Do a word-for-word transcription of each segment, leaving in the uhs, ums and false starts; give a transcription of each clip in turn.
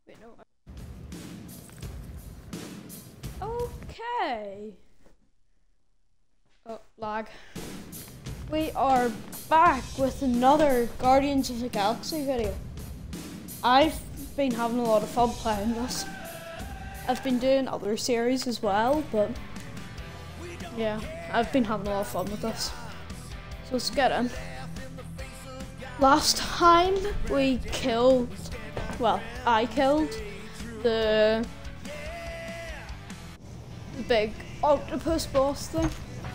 Wait, no. Okay. Oh, lag. We are back with another Guardians of the Galaxy video. I've been having a lot of fun playing this. I've been doing other series as well, but yeah, I've been having a lot of fun with this. So let's get in. Last time we killed, well, I killed the, the big octopus boss thing.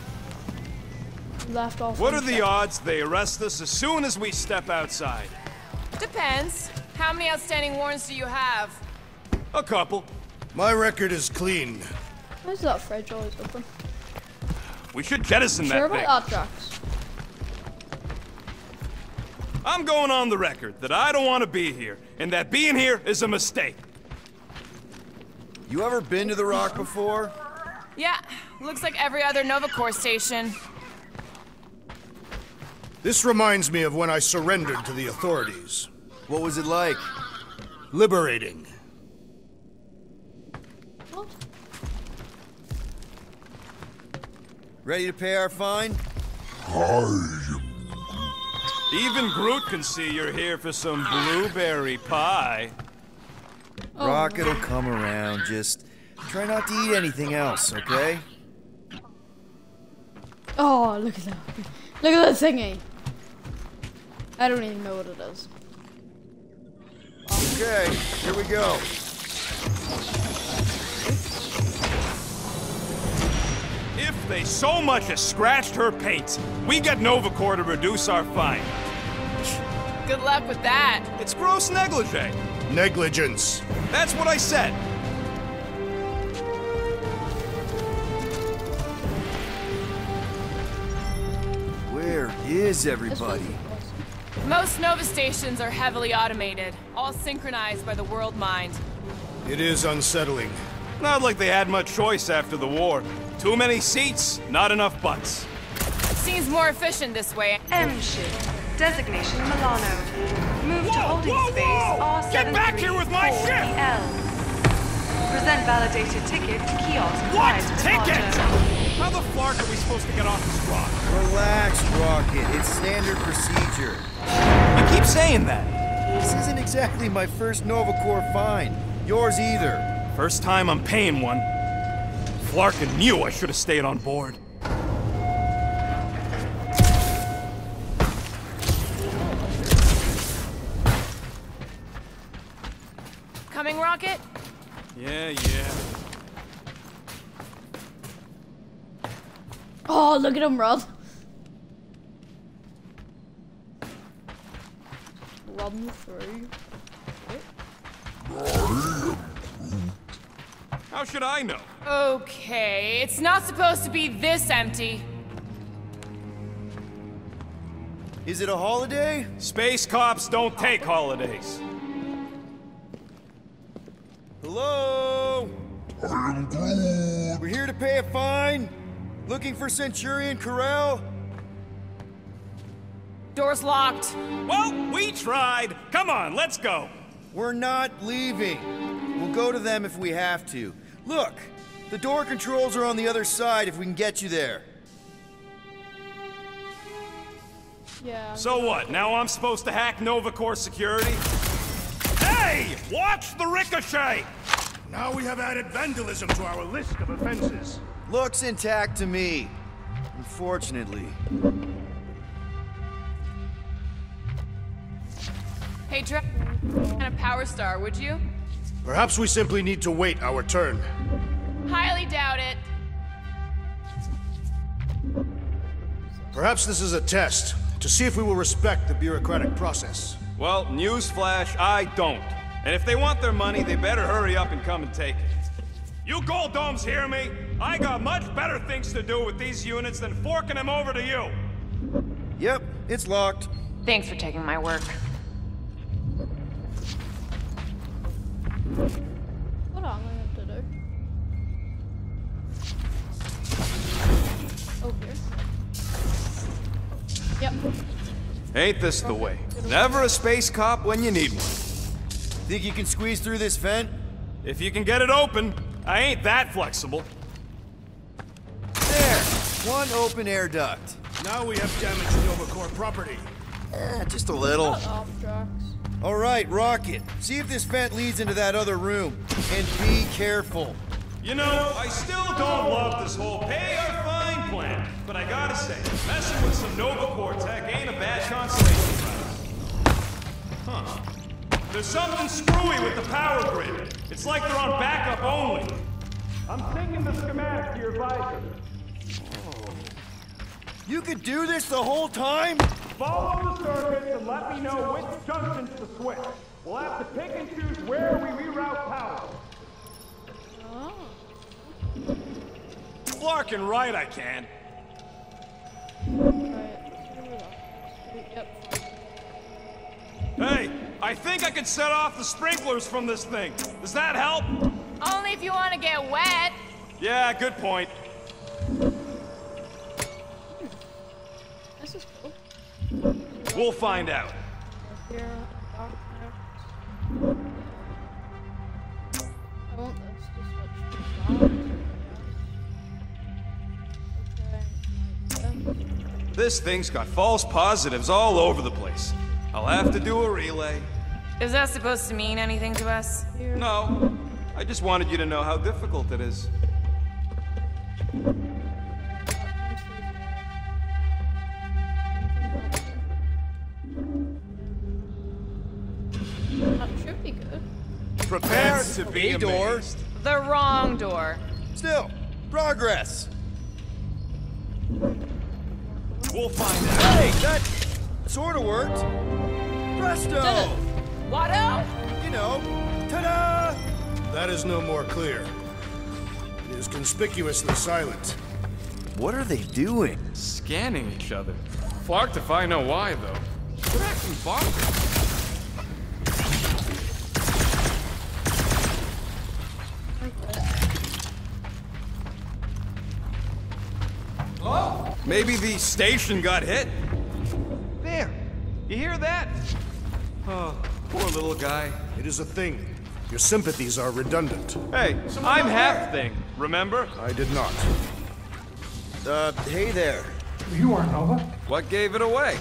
Left off. What are the odds they arrest us as soon as we step outside? Depends. How many outstanding warrants do you have? A couple. My record is clean. Why is that fridge always open? We should jettison Sure that thing. about that, Drax? I'm going on the record that I don't want to be here, and that being here is a mistake. You ever been to the Rock before? Yeah, looks like every other Nova Corps station. This reminds me of when I surrendered to the authorities. What was it like? Liberating. What? Ready to pay our fine? Even Groot can see you're here for some blueberry pie. Oh, Rocket will come around. Just try not to eat anything else, okay? Oh, look at that. Look at that thingy. I don't even know what it is. Okay, here we go. If they so much as scratched her paint, we get Nova Corps to reduce our fine. Good luck with that. It's gross negligee. Negligence. That's what I said. Where is everybody? Most Nova stations are heavily automated, all synchronized by the world mind. It is unsettling. Not like they had much choice after the war. Too many seats, not enough butts. Seems more efficient this way. M-Ship. Designation Milano. Move to Whoa, holding whoa, space whoa! R seven Get back here with my three four ship! E L. Present validated ticket to kiosk What prior to ticket? departure. How the flark are we supposed to get off this rock? Relax, Rocket. It's standard procedure. You keep saying that. This isn't exactly my first Nova Corps fine. Yours either. First time I'm paying one. Flarkin knew I should have stayed on board. Coming, Rocket? Yeah, yeah. Oh, look at him, Rod. Run through. How should I know? Okay, it's not supposed to be this empty. Is it a holiday? Space cops don't take holidays. Hello? We're here to pay a fine. Looking for Centurion Corral? Door's locked. Well, we tried. Come on, let's go. We're not leaving. We'll go to them if we have to. Look, the door controls are on the other side if we can get you there. Yeah. So what, now I'm supposed to hack Nova Corps security? Hey! Watch the ricochet! Now we have added vandalism to our list of offenses. Looks intact to me. Unfortunately. Hey, Dra- and a power star, would you? Perhaps we simply need to wait our turn. Highly doubt it. Perhaps this is a test to see if we will respect the bureaucratic process. Well, newsflash, I don't. And if they want their money, they better hurry up and come and take it. You Gold Domes hear me? I got much better things to do with these units than forking them over to you. Yep, it's locked. Thanks for taking my work. What am I going to do? Oh, here. Yep. Ain't this the way? Never a space cop when you need one. Think you can squeeze through this vent? If you can get it open, I ain't that flexible. There! One open air duct. Now we have damaged Novacore property. Eh, just a little. Off tracks. All right, Rocket. See if this vent leads into that other room. And be careful. You know, I still don't love this whole pay or fine plan, but I gotta say, messing with some Novacore tech ain't a bad consolation prize. Huh. There's something screwy with the power grid. It's like they're on backup only. I'm thinking the schematic to your visor. You could do this the whole time? Follow the circuits and let me know which junctions to switch. We'll have to pick and choose where we reroute power. Oh. Flarkin' right, I can. Right. Yep. Hey, I think I can set off the sprinklers from this thing. Does that help? Only if you want to get wet. Yeah, good point. This is cool. We'll find out. Here, dark there. I want this to switch to dark. Okay. Yeah. This thing's got false positives all over the place. I'll have to do a relay. Is that supposed to mean anything to us? Here. No, I just wanted you to know how difficult it is. That should be good. Prepare to be a door. amazed. The wrong door. Still, progress. We'll find out. Hey, that sort of worked. Presto! Did it. Watto? You know, ta-da! That is no more clear. It is conspicuously silent. What are they doing? Scanning each other. Flarked if I know why, though. They're acting bonkers. Oh, maybe the station got hit. There. You hear that? Oh, poor little guy. It is a thing. Your sympathies are redundant. Hey, I'm half thing, remember? I did not. Uh, hey there. You aren't Nova. What gave it away?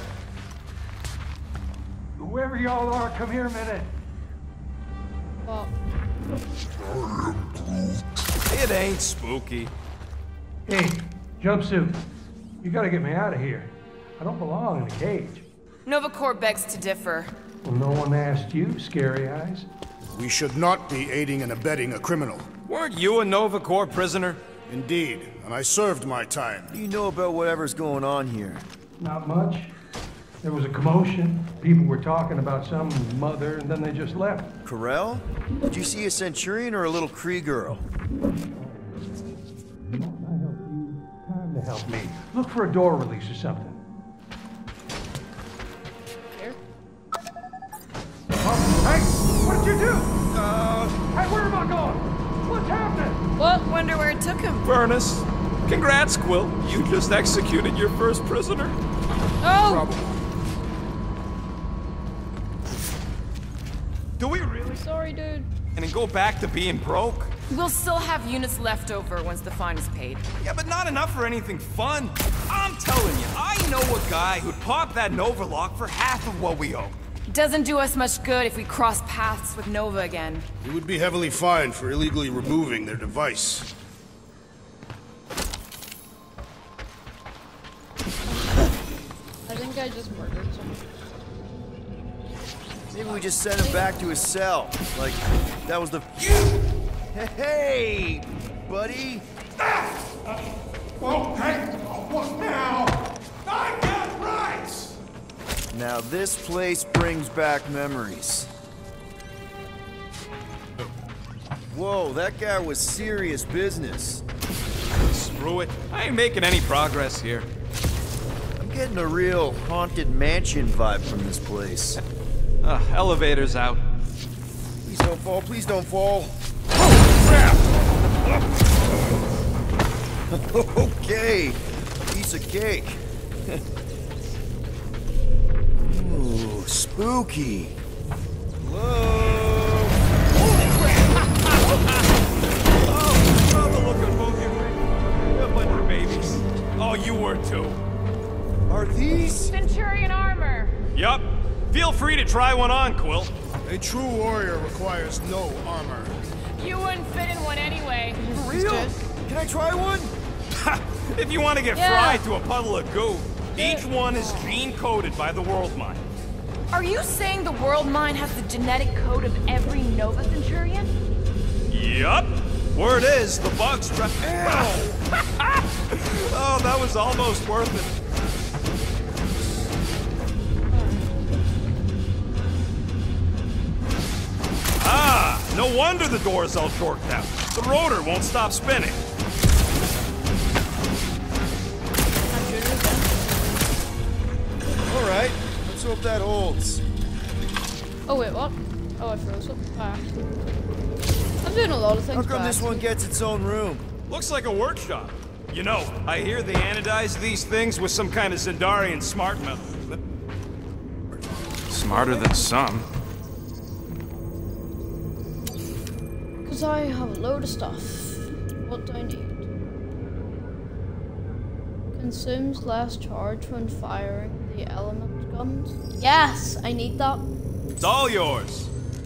Whoever y'all are, come here a minute. Well, It ain't spooky. Hey, jumpsuit. You gotta get me out of here. I don't belong in a cage. Novacore begs to differ. Well, no one asked you, Scary Eyes. We should not be aiding and abetting a criminal. Weren't you a Novacore prisoner? Indeed, and I served my time. What do you know about whatever's going on here? Not much. There was a commotion. People were talking about some mother, and then they just left. Corel? Did you see a Centurion or a little Kree girl? I help you. Time to help me. Look for a door release or something. here. Oh, hey! What did you do? Uh... Hey, where am I going? What's happening? What? Wonder where it took him. Furnace. Congrats, Quill. You just executed your first prisoner. Oh! Do we really? Sorry, dude. And then go back to being broke? We'll still have units left over once the fine is paid. Yeah, but not enough for anything fun. I'm telling you, I know a guy who'd pop that Nova lock for half of what we owe. Doesn't do us much good if we cross paths with Nova again. You would be heavily fined for illegally removing their device. I think I just murdered someone. Maybe we just send him back to his cell. Like, that was the... Hey, buddy! Oh, hey! What now? I got rights! Now this place brings back memories. Whoa, that guy was serious business. Screw it. I ain't making any progress here. I'm getting a real haunted mansion vibe from this place. Uh, elevator's out. Please don't fall, please don't fall. Okay, piece of cake. Ooh, spooky. Hello? to try one on, Quill. A true warrior requires no armor. You wouldn't fit in one anyway. For real? Can I try one? If you want to get Yeah. fried to a puddle of goo, each one is gene-coded by the World Mind. Are you saying the World Mind has the genetic code of every Nova Centurion? Yup. Word is, the bugs try- Oh, that was almost worth it. Ah, no wonder the door's all torqued out. The rotor won't stop spinning. All right, let's hope that holds. Oh wait, what? Oh, I froze up. Ah. I'm doing a lot of things. How come by this one accident. gets its own room? Looks like a workshop. You know, I hear they anodize these things with some kind of Zendarian smart metal. Smarter than some. Because I have a load of stuff. What do I need? Consumes less charge when firing the element guns. Yes, I need that. It's all yours.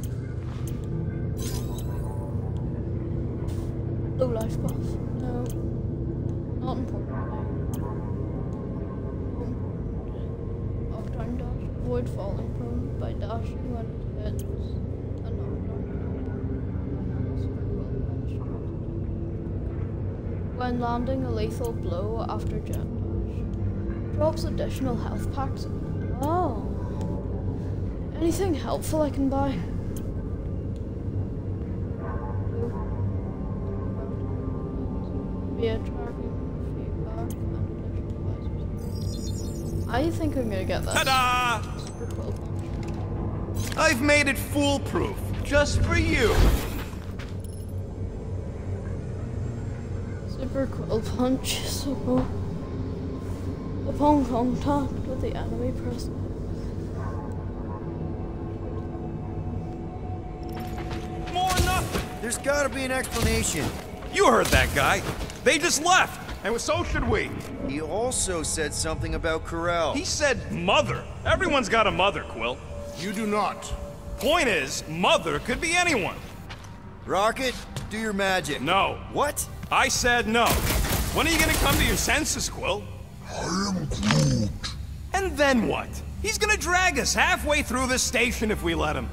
Low life buff. No. Not important. Off time dash. Avoid falling prone by dashing when it hits a knockdown. When landing a lethal blow after jet dash. Drops additional health packs. Oh. Anything helpful I can buy? Via tracking, feedback, and additional devices. I think I'm gonna get this. Ta-da! Super Quill Punch. I've made it foolproof, just for you. Super Quill Punch. So, upon contact with the enemy, press. More nothing. There's gotta be an explanation. You heard that guy. They just left, and so should we. He also said something about Corel. He said mother. Everyone's got a mother, Quill. You do not. Point is, mother could be anyone. Rocket, do your magic. No. What? I said no. When are you gonna come to your senses, Quill? I am Groot. And then what? He's gonna drag us halfway through this station if we let him.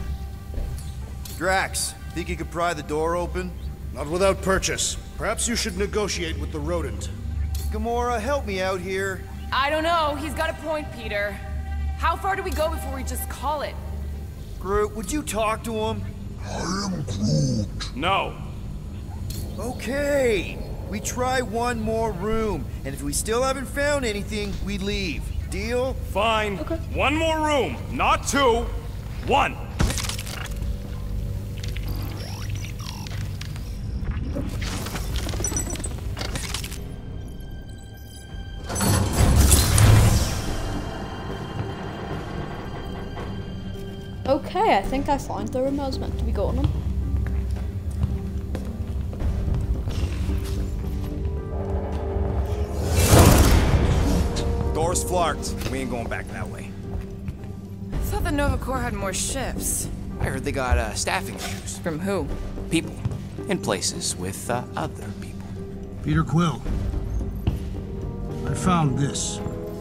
Drax, think you could pry the door open? Not without purchase. Perhaps you should negotiate with the rodent. Gamora, help me out here. I don't know. He's got a point, Peter. How far do we go before we just call it? Groot, would you talk to him? I am Groot. No. Okay. We try one more room, and if we still haven't found anything, we leave. Deal? Fine. Okay. One more room, not two. One. Okay, I think I found the room I was meant to be going in. Door's flarked. We ain't going back that way. I thought the Nova Corps had more ships. I heard they got uh, staffing issues. From who? People. In places with uh, other people. Peter Quill. I found this.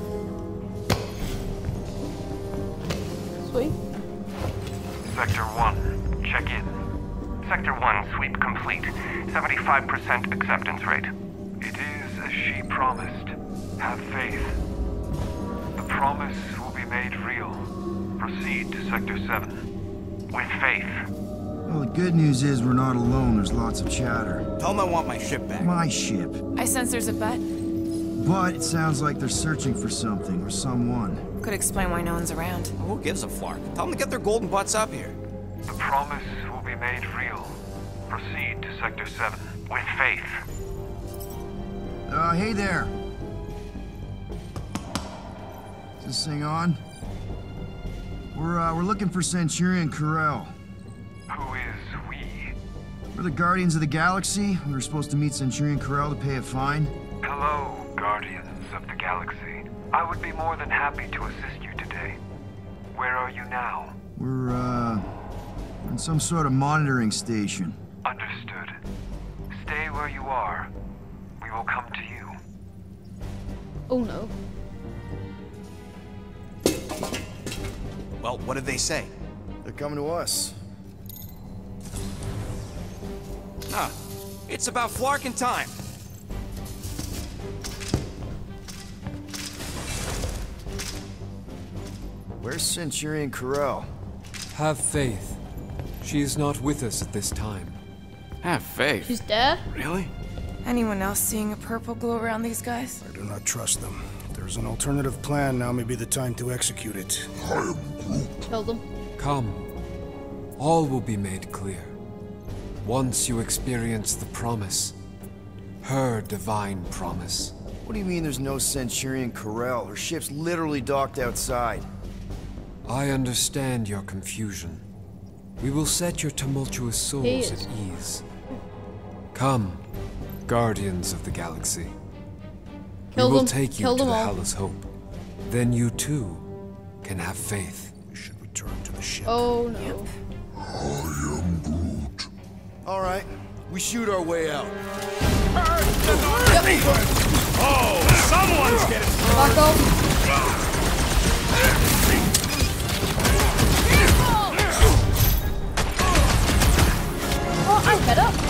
Sweet. Sector one, check in. Sector one, sweep complete. seventy-five percent acceptance rate. It is as she promised. Have faith. The promise will be made real. Proceed to Sector seven. With faith. Well, the good news is we're not alone. There's lots of chatter. Tell them I want my ship back. My ship. I sense there's a bet. But it sounds like they're searching for something or someone. Could explain why no one's around. Who gives a flark? Tell them to get their golden butts up here. The promise will be made real. Proceed to Sector seven. With faith. Uh, hey there. Is this thing on? We're, uh, we're looking for Centurion Corel. Who is we? We're the Guardians of the Galaxy. We were supposed to meet Centurion Corel to pay a fine. Hello, Guardians of the Galaxy. I would be more than happy to assist you today. Where are you now? We're, uh, in some sort of monitoring station. Understood. Stay where you are. We will come to you. Oh no. Well, what did they say? They're coming to us. Ah, it's about Flarkin time. Where's Centurion Corell? Have faith. She is not with us at this time. Have faith. She's dead? Really? Anyone else seeing a purple glow around these guys? I do not trust them. If there's an alternative plan, now may be the time to execute it. Kill them. Come. All will be made clear. Once you experience the promise. Her divine promise. What do you mean there's no Centurion Corell? Her ship's literally docked outside. I understand your confusion. We will set your tumultuous souls at ease. Come, Guardians of the Galaxy. Kill we will them. take you Kill to them the all. Hallus Hope. Then you too can have faith. We should return to the ship. Oh no. I am Groot. Alright, we shoot our way out. Oh, someone's getting Back off. Oh, I hit up.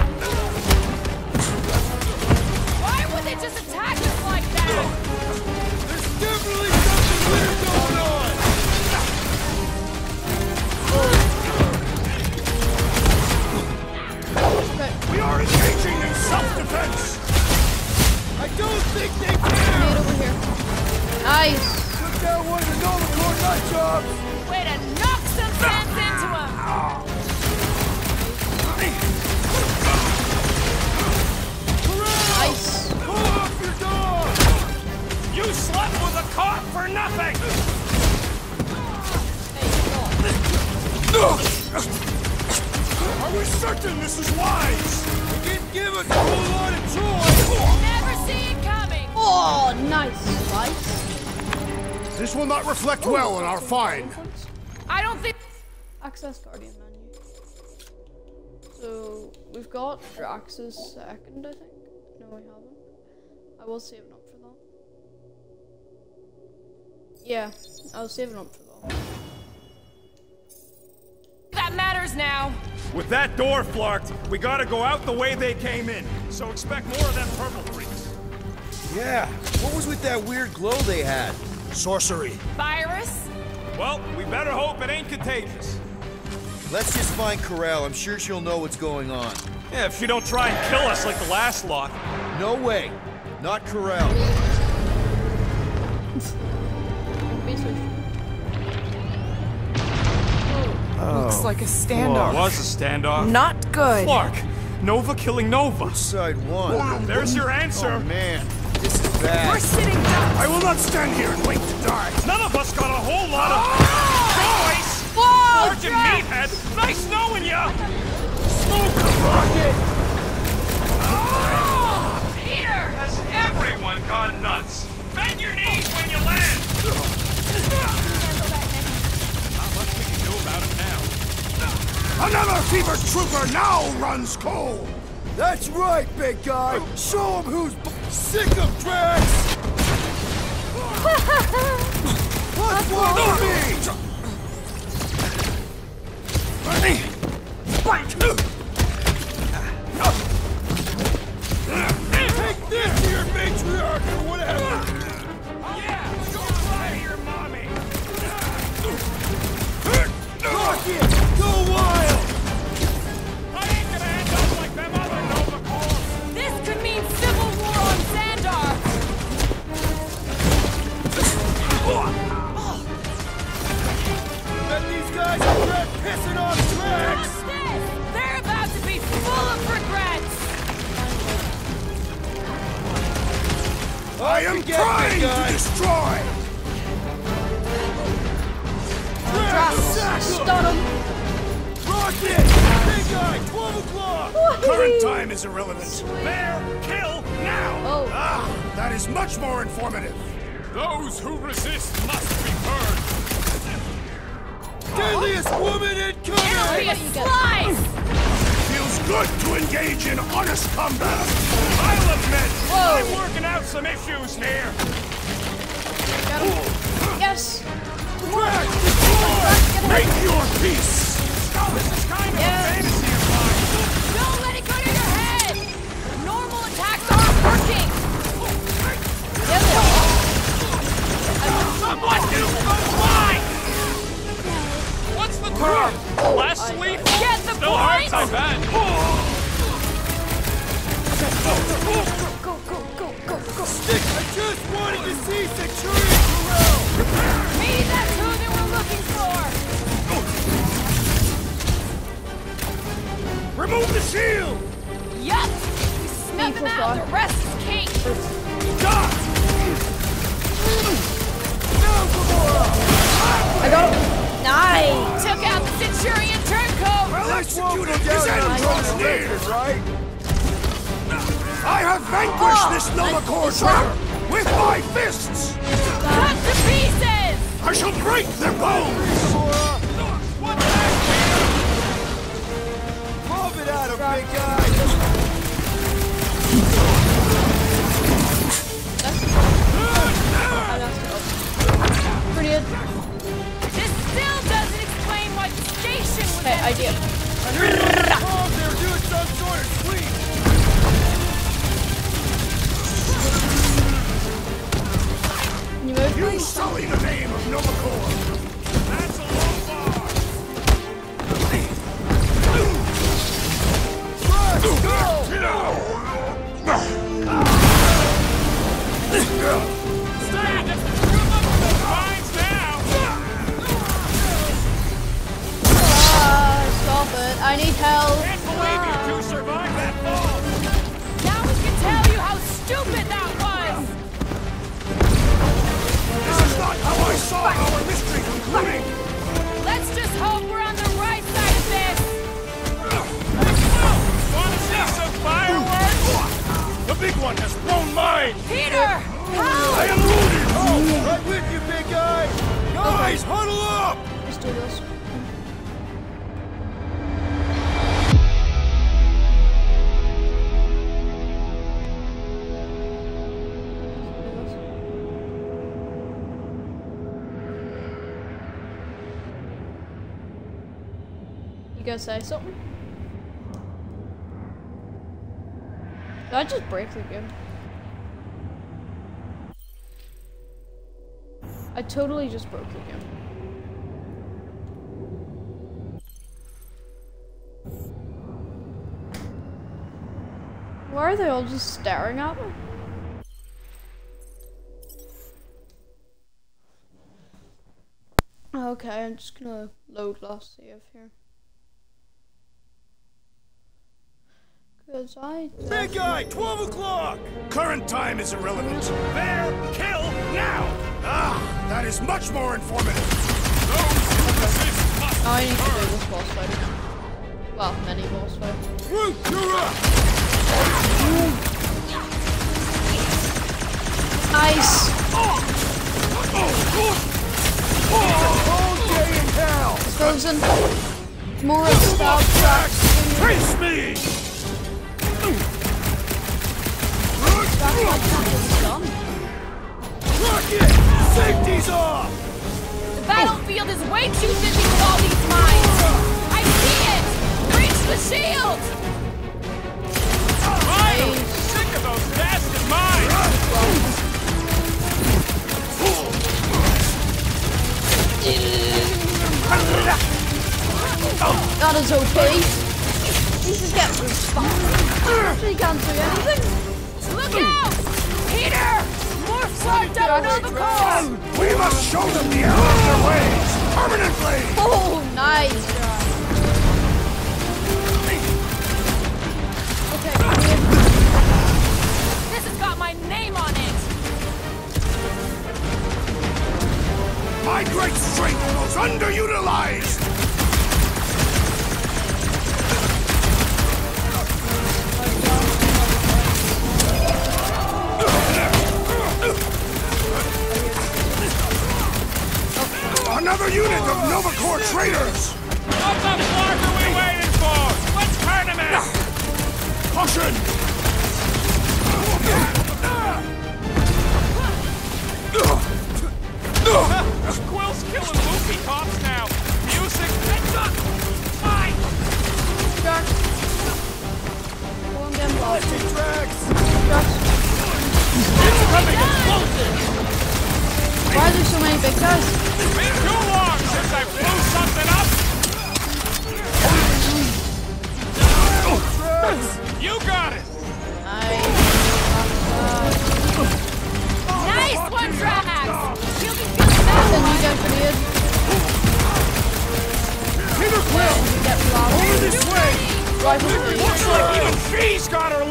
Why would they just attack us like that? There's definitely something weird going on! We are engaging in self-defense! I don't think they Get can! over here. Nice. Took down one of the Novacore nut jobs! Way to knock some sense into him! Nice. Pull off your dog! You slept with a cop for nothing! Are we certain this is wise? It didn't give us a whole lot of choice! Never see it coming! Oh, nice slice. This will not reflect well on our find. I don't think... Access Guardian menu. So, we've got Drax's second, I think. No, we haven't. I was saving up for that. Yeah, I was saving up for that. That matters now! With that door flarked, we gotta go out the way they came in. So expect more of them purple freaks. Yeah, what was with that weird glow they had? Sorcery. Virus? Well, we better hope it ain't contagious. Let's just find Corell. I'm sure she'll know what's going on. Yeah, if she don't try and kill us like the last lot. No way. Not Corell. Looks like a Well, standoff. it was a standoff. Not good. Clark, Nova killing Nova. Side one. There's your answer. Oh man, this is bad. We're sitting ducks! I will not stand here and wait to die. None of us got a whole lot of choice. Whoa, Sergeant Drax! Meathead, nice knowing ya. Smoke the rocket! Peter! Has everyone gone nuts? Bend your knees when you land. Not much we can do about it now. Another fever trooper now runs cold. That's right, big guy. Show him who's b sick of Drax. What's one of me? Take this to your matriarch or whatever. Yeah, go cry to your mommy. Rocket, go wild. I ain't gonna end up like them other Nova Corps. This could mean civil war on Xandar! Bet these guys regret pissing on Drax. What's this? They're about to be full of regrets! I am Forget trying big guy. to destroy. Drax, Stun him! Rocket, big guy, twelve o'clock. Current time is irrelevant. Bear, kill now. Oh, Ah, that is much more informative. Those who resist must be burned. deadliest woman in It'll be a slice! Feels good to engage in honest combat. I'll admit, Whoa. I'm working out some issues here. Got him. Yes. Drag, make your peace. Oh, this is kind of Yeah. a fantasy of mine. Don't let it go to your head! Normal attacks aren't working! Yeah, they are. Someone do comply! What's the term? Less sleep? Get the Still hurts, point? I bet. Go, go, go, go, go. Stick, I just wanted to see Centurion Corral! Maybe that's who they were looking for! Remove the shield. Yup! We snuck them out, the rest is cake! Dot. I got him. Nice. Took out the Centurion turncoat! Well executed. His end draws near. Right? I have vanquished Oh, this Nova nice. Corps trap with my fists. Cut to pieces! I shall break their bones. What the heck? Pump it out, a big guy! Brilliant. This still doesn't explain why the station was Okay, empty. idea. Oh, they're doing some sort of sweep! Can you move, You please? sully the name of Nova Corps. That's a low bar. Stand! Mine's now! Ah, stop it. I need help. Can't believe you two survived that fall! Now we can tell you how stupid that was! This is not how I saw our mystery concluding. Let's just hope we're on the right side of this! Wanna see some fireworks? The big one has blown mine. Peter! I Help! am wounded. Oh, right with you, big guy! Guys, huddle up! Let's do this. You gonna say something? Did I just break the game? I totally just broke the game. Why are they all just staring at me? Okay, I'm just gonna load last save here. Cause I Big guy, twelve o'clock! Current time is irrelevant. Bear, kill, now! Ah, that is much more informative. Now I need to do this boss fight again. Well, many boss fights. Root, you're up! Nice! Whole day in hell! Frozen. More stab tracks. Face me! Rocket! Safety's off! The battlefield is way too busy with all these mines! I see it! Reach the shield! Finally! Sick of those bastard mines! That is okay. He's just getting respawned. He can't do anything. Look out! Peter! More flogged up Nova Corps! We must show them the error of their ways! Permanently! Oh, nice. Okay, This has got my name on it! My great strength goes underutilized! Another unit of Nova Corps traitors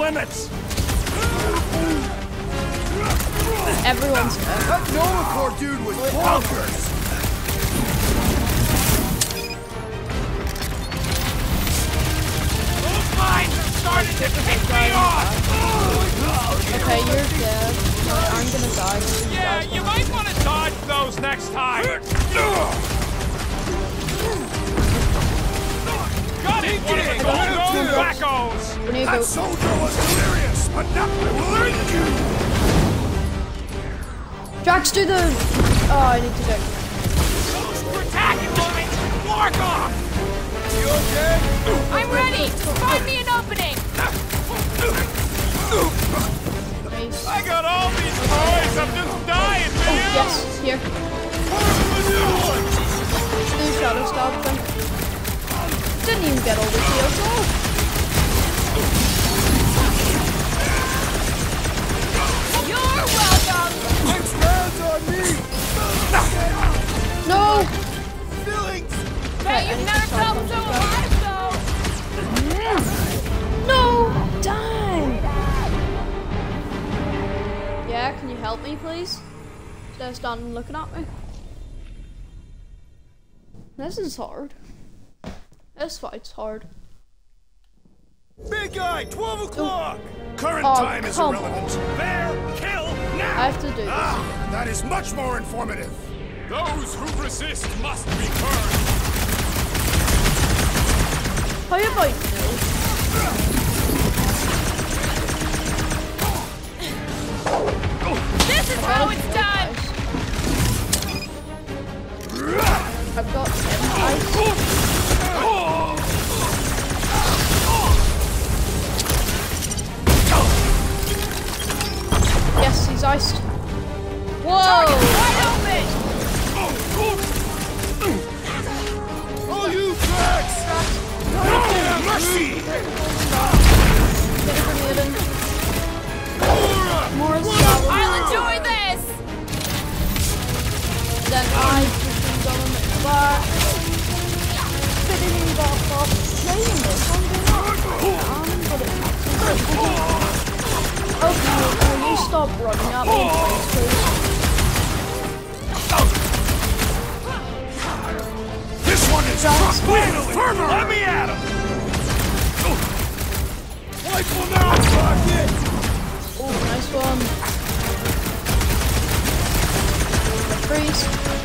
limits! Everyone's dead. That Nolacore dude was bonkers! Those mines are starting to pick me off! Okay, you're dead. I'm gonna die. Yeah, you might want to dodge those next time! Got it! One of the gold wackos! That soldier was delirious, but now I will end you! Drax, do the... Oh, I need to check. Spectacular! Mark off! You okay? I'm ready! Find me an opening! Nice. I got all these toys! I'm just dying, man! Oh, yes, here. Do shadow stop thing. Didn't even get all the shields off. You're welcome! It's hands on me! No! Feelings! Bet you've never felt so alive, though! No! Dang! Yeah, can you help me, please? Instead of standing looking at me. This is hard. This fight's hard. Big guy, twelve o'clock! Current Oh, time is come irrelevant. There, kill, now! I have to do this. Ah, that is much more informative. Those who resist must be burned! How you about you? This is how it's done! I've got seven eyes. Yes, he's iced. Whoa! Wide open! Oh, you Drax! No mercy! Get a grenade in. More stuff. I'll enjoy this! Then I just done on the back. Fitting in that box. Playing this on the rock. But it's not. Okay, will you stop running at me, please? This one is finally! Let me at him! Wipe him out, Rocket! Oh, nice one. Freeze.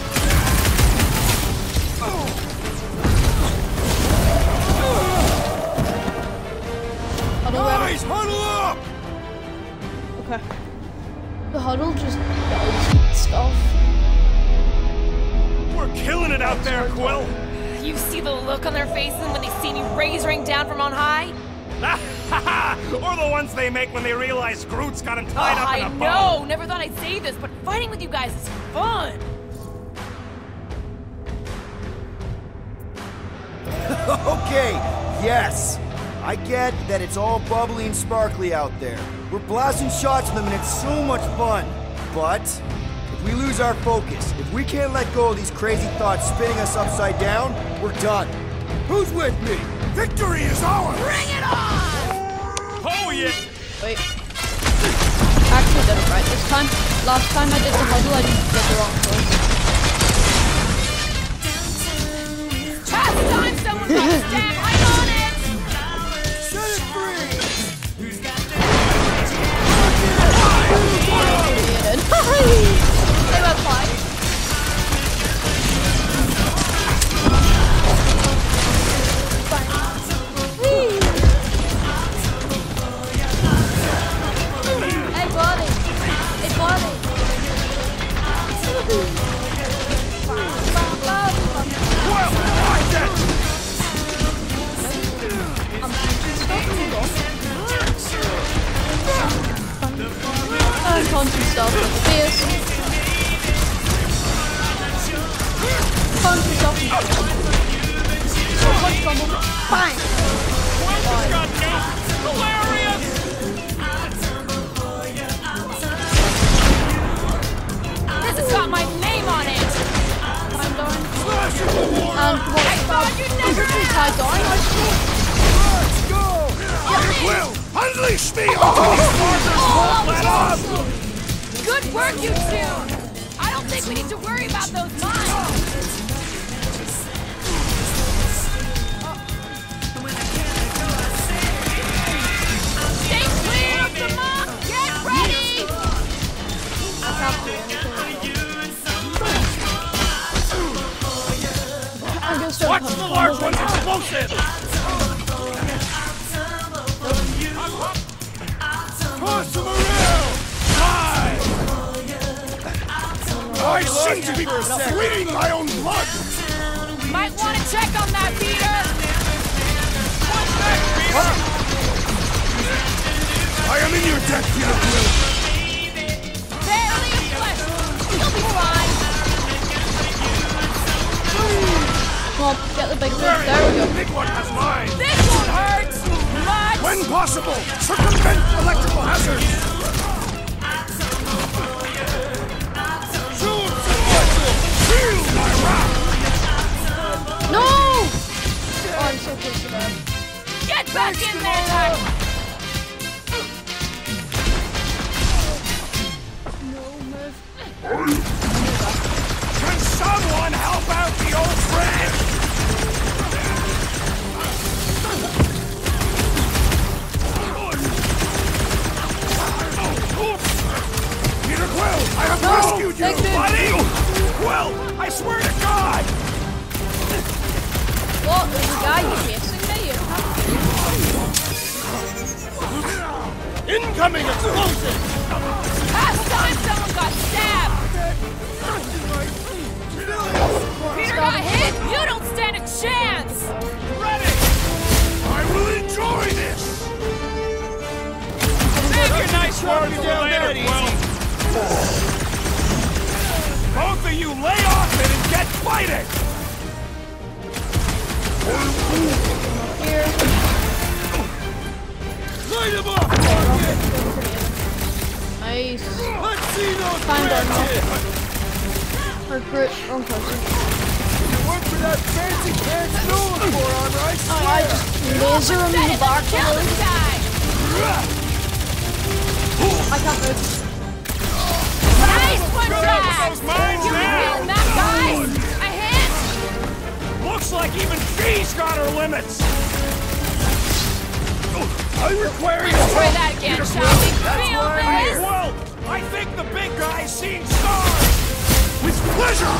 Huddle Guys, huddle up! Okay. The huddle just does stuff. We're killing it out there, Quill! You see the look on their faces when they see me razoring down from on high? Or the ones they make when they realize Groot's got him tied Oh, up in a I bow! know! Never thought I'd say this, but fighting with you guys is fun! Okay, yes. I get that it's all bubbly and sparkly out there. We're blasting shots at them and it's so much fun. But if we lose our focus, if we can't let go of these crazy thoughts spinning us upside down, we're done. Who's with me? Victory is ours! Bring it on! Oh, yeah! Wait. I actually did it right this time. Last time I did the huddle, I did the wrong choice. Last time someone got stabbed, I'm on it! Set it free! They went fine. Hey, buddy. Hey, buddy. Well, find it! I'm punching stuff with this. Punching stuff. So much trouble. Bang! Quill's got nukes! Hilarious! This has got my name on it! I'm done. And what I thought you'd never I died? Let's go! Will, unleash Finish me until these markers won't let up! Good work, you two! I don't think we need to worry about those mines! Stay clear of the mob! Get ready! Watch the large one's explosive! Push the rail! Five! I seem to be bleeding my own blood! Might want to check on that, Peter! What's next, Peter? I am in your debt, Peter Quill! Barely a flesh! You'll be fine! Come on, get the big one. There we go. The big one has mine! This won't hurt! Much! When possible, circumvent electrical hazards! Shoot! Shield my wrath! No! Oh, I'm so close to that. Get back in there! No, move. Can someone help out the old friend? Peter Quill, I have No, rescued you, thank you. buddy! Quill, I swear to God! What? There's a guy chasing me? Incoming explosion! Last time someone got stabbed! Peter got hit! You don't stand a chance! Ready! I will enjoy this! Take your nice words for later, Quill. Both of you lay off it and get fighting! Here. Light him up! Nice. Let's see those Find friends them. here! Recruit. Wrong person. You work for that fancy pants Nolan forearm, right? Oh, I just laser him in the back. Kill this guy! I can't move. Nice one, Jack! those mines You now! feeling that, guys? A hit? Looks like even she's got her limits! I require you to Try that again, Peter shall Quill. we? That's Feel why I'm this? here. Well, I think the big guy's seen stars! With pleasure!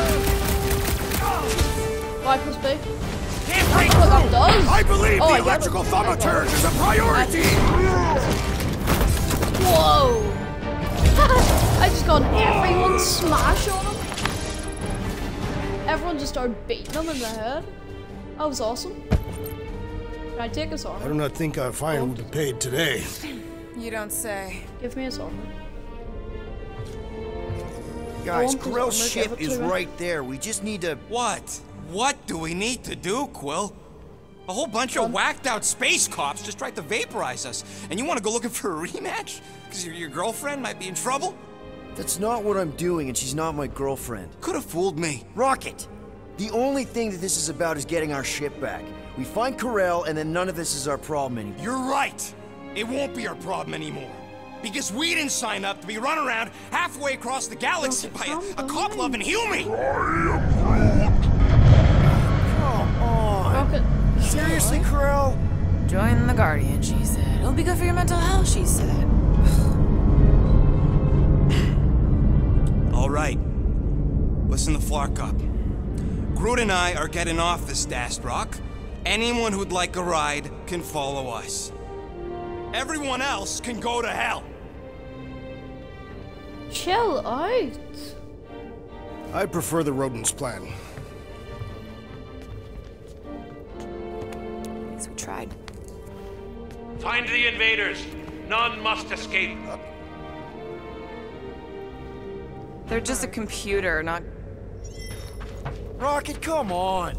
Y plus B. Can't break What that through! does? I believe Oh, I the get electrical it. thaumaturge is a priority! Whoa! I just got everyone smash on him. Everyone just started beating him in the head. That was awesome. Can I take his armor? I do not think our fine will be paid today. You don't say. Give me his armor. Guys, want his Corell's armor, ship give it is to me. right there. We just need to... What? What do we need to do, Quill? A whole bunch of whacked out space cops just tried to vaporize us, and you want to go looking for a rematch? Because your, your girlfriend might be in trouble? That's not what I'm doing, and she's not my girlfriend. Could have fooled me. Rocket! The only thing that this is about is getting our ship back. We find Corell, and then none of this is our problem anymore. You're right. It won't be our problem anymore. Because we didn't sign up to be run around halfway across the galaxy by a, a cop-loving human. Come on! Rocket. Seriously, Corell? Join the Guardian, she said. It'll be good for your mental health, she said. All right. Listen to Flark up. Groot and I are getting off this Dast Rock. Anyone who'd like a ride can follow us. Everyone else can go to hell. Chill out. I prefer the rodents plan. Thanks, we tried. Find the invaders. None must escape. They're just a computer, not... Rocket, come on!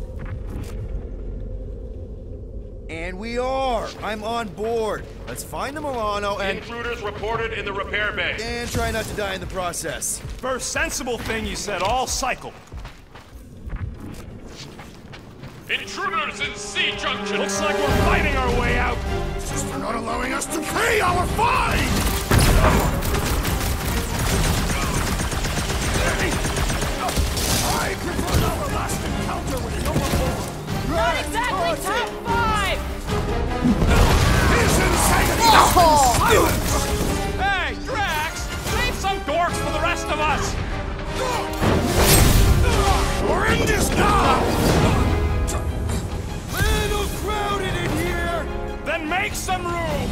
And we are! I'm on board! Let's find the Milano and... Intruders reported in the repair bay. And try not to die in the process. First sensible thing you said, all cycle. Intruders in C junction. Looks like we're fighting our way out. Just for not allowing us to pay our fine! I prefer our last encounter with Nova Corps. Not exactly top five! His insanity has been silenced! Hey, Drax! Save some dorks for the rest of us! We're in this now! Little crowded in here! Then make some room!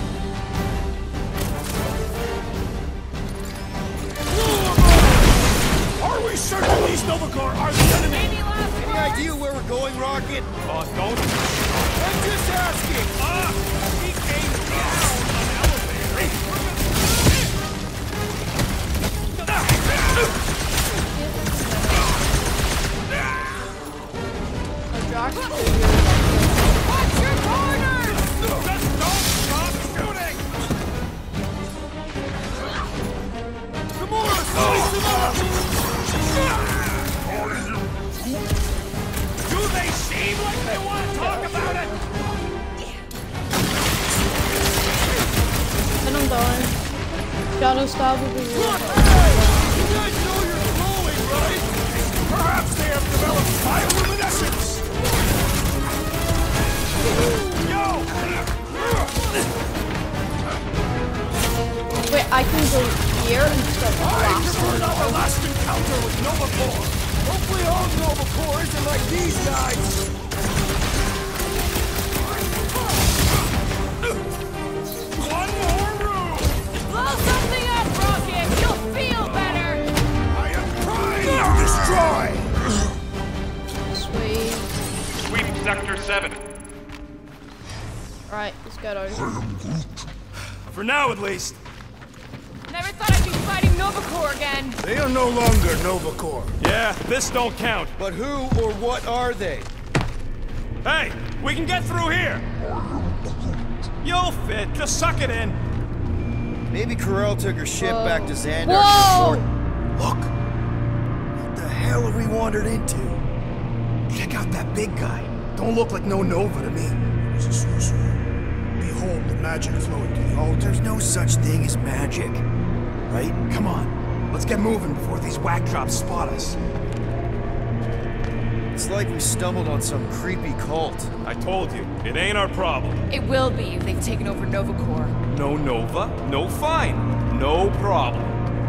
Are we certain these Nova Corps are the enemy? Any last Any words? idea where we're going, Rocket? Oh, don't. I'm just asking! Ah! He came down an Watch your corners! Just don't stop shooting! Come on, slice him up! Do they seem like they want to talk about it? And I'm dying. Shadow Stab will be really Hey! You guys know you're glowing, right? Perhaps they have developed bioluminescence! Yo! Wait, I can go here instead of I last. prefer our last encounter with Nova Corps! Hopefully all Nova Corps isn't like these guys! One more room! Blow something up, Rocket! You'll feel better! I am trying to destroy! Sweet. Sweep Sector seven. Alright, let's get over. For now, at least. Never thought I'd be fighting Nova Corps again. They are no longer Nova Corps. Yeah, this don't count. But who or what are they? Hey, we can get through here! You'll fit, just suck it in. Maybe Corel took her ship Whoa. back to Xandar. Whoa! Look! What the hell have we wandered into? Check out that big guy. Don't look like no Nova to me. He's a sorcerer. Behold the magic flowing to the altar. There's no such thing as magic, right? Come on, let's get moving before these whack drops spot us. It's like we stumbled on some creepy cult. I told you, it ain't our problem. It will be if they've taken over Nova Corps. No Nova, no fine. No problem.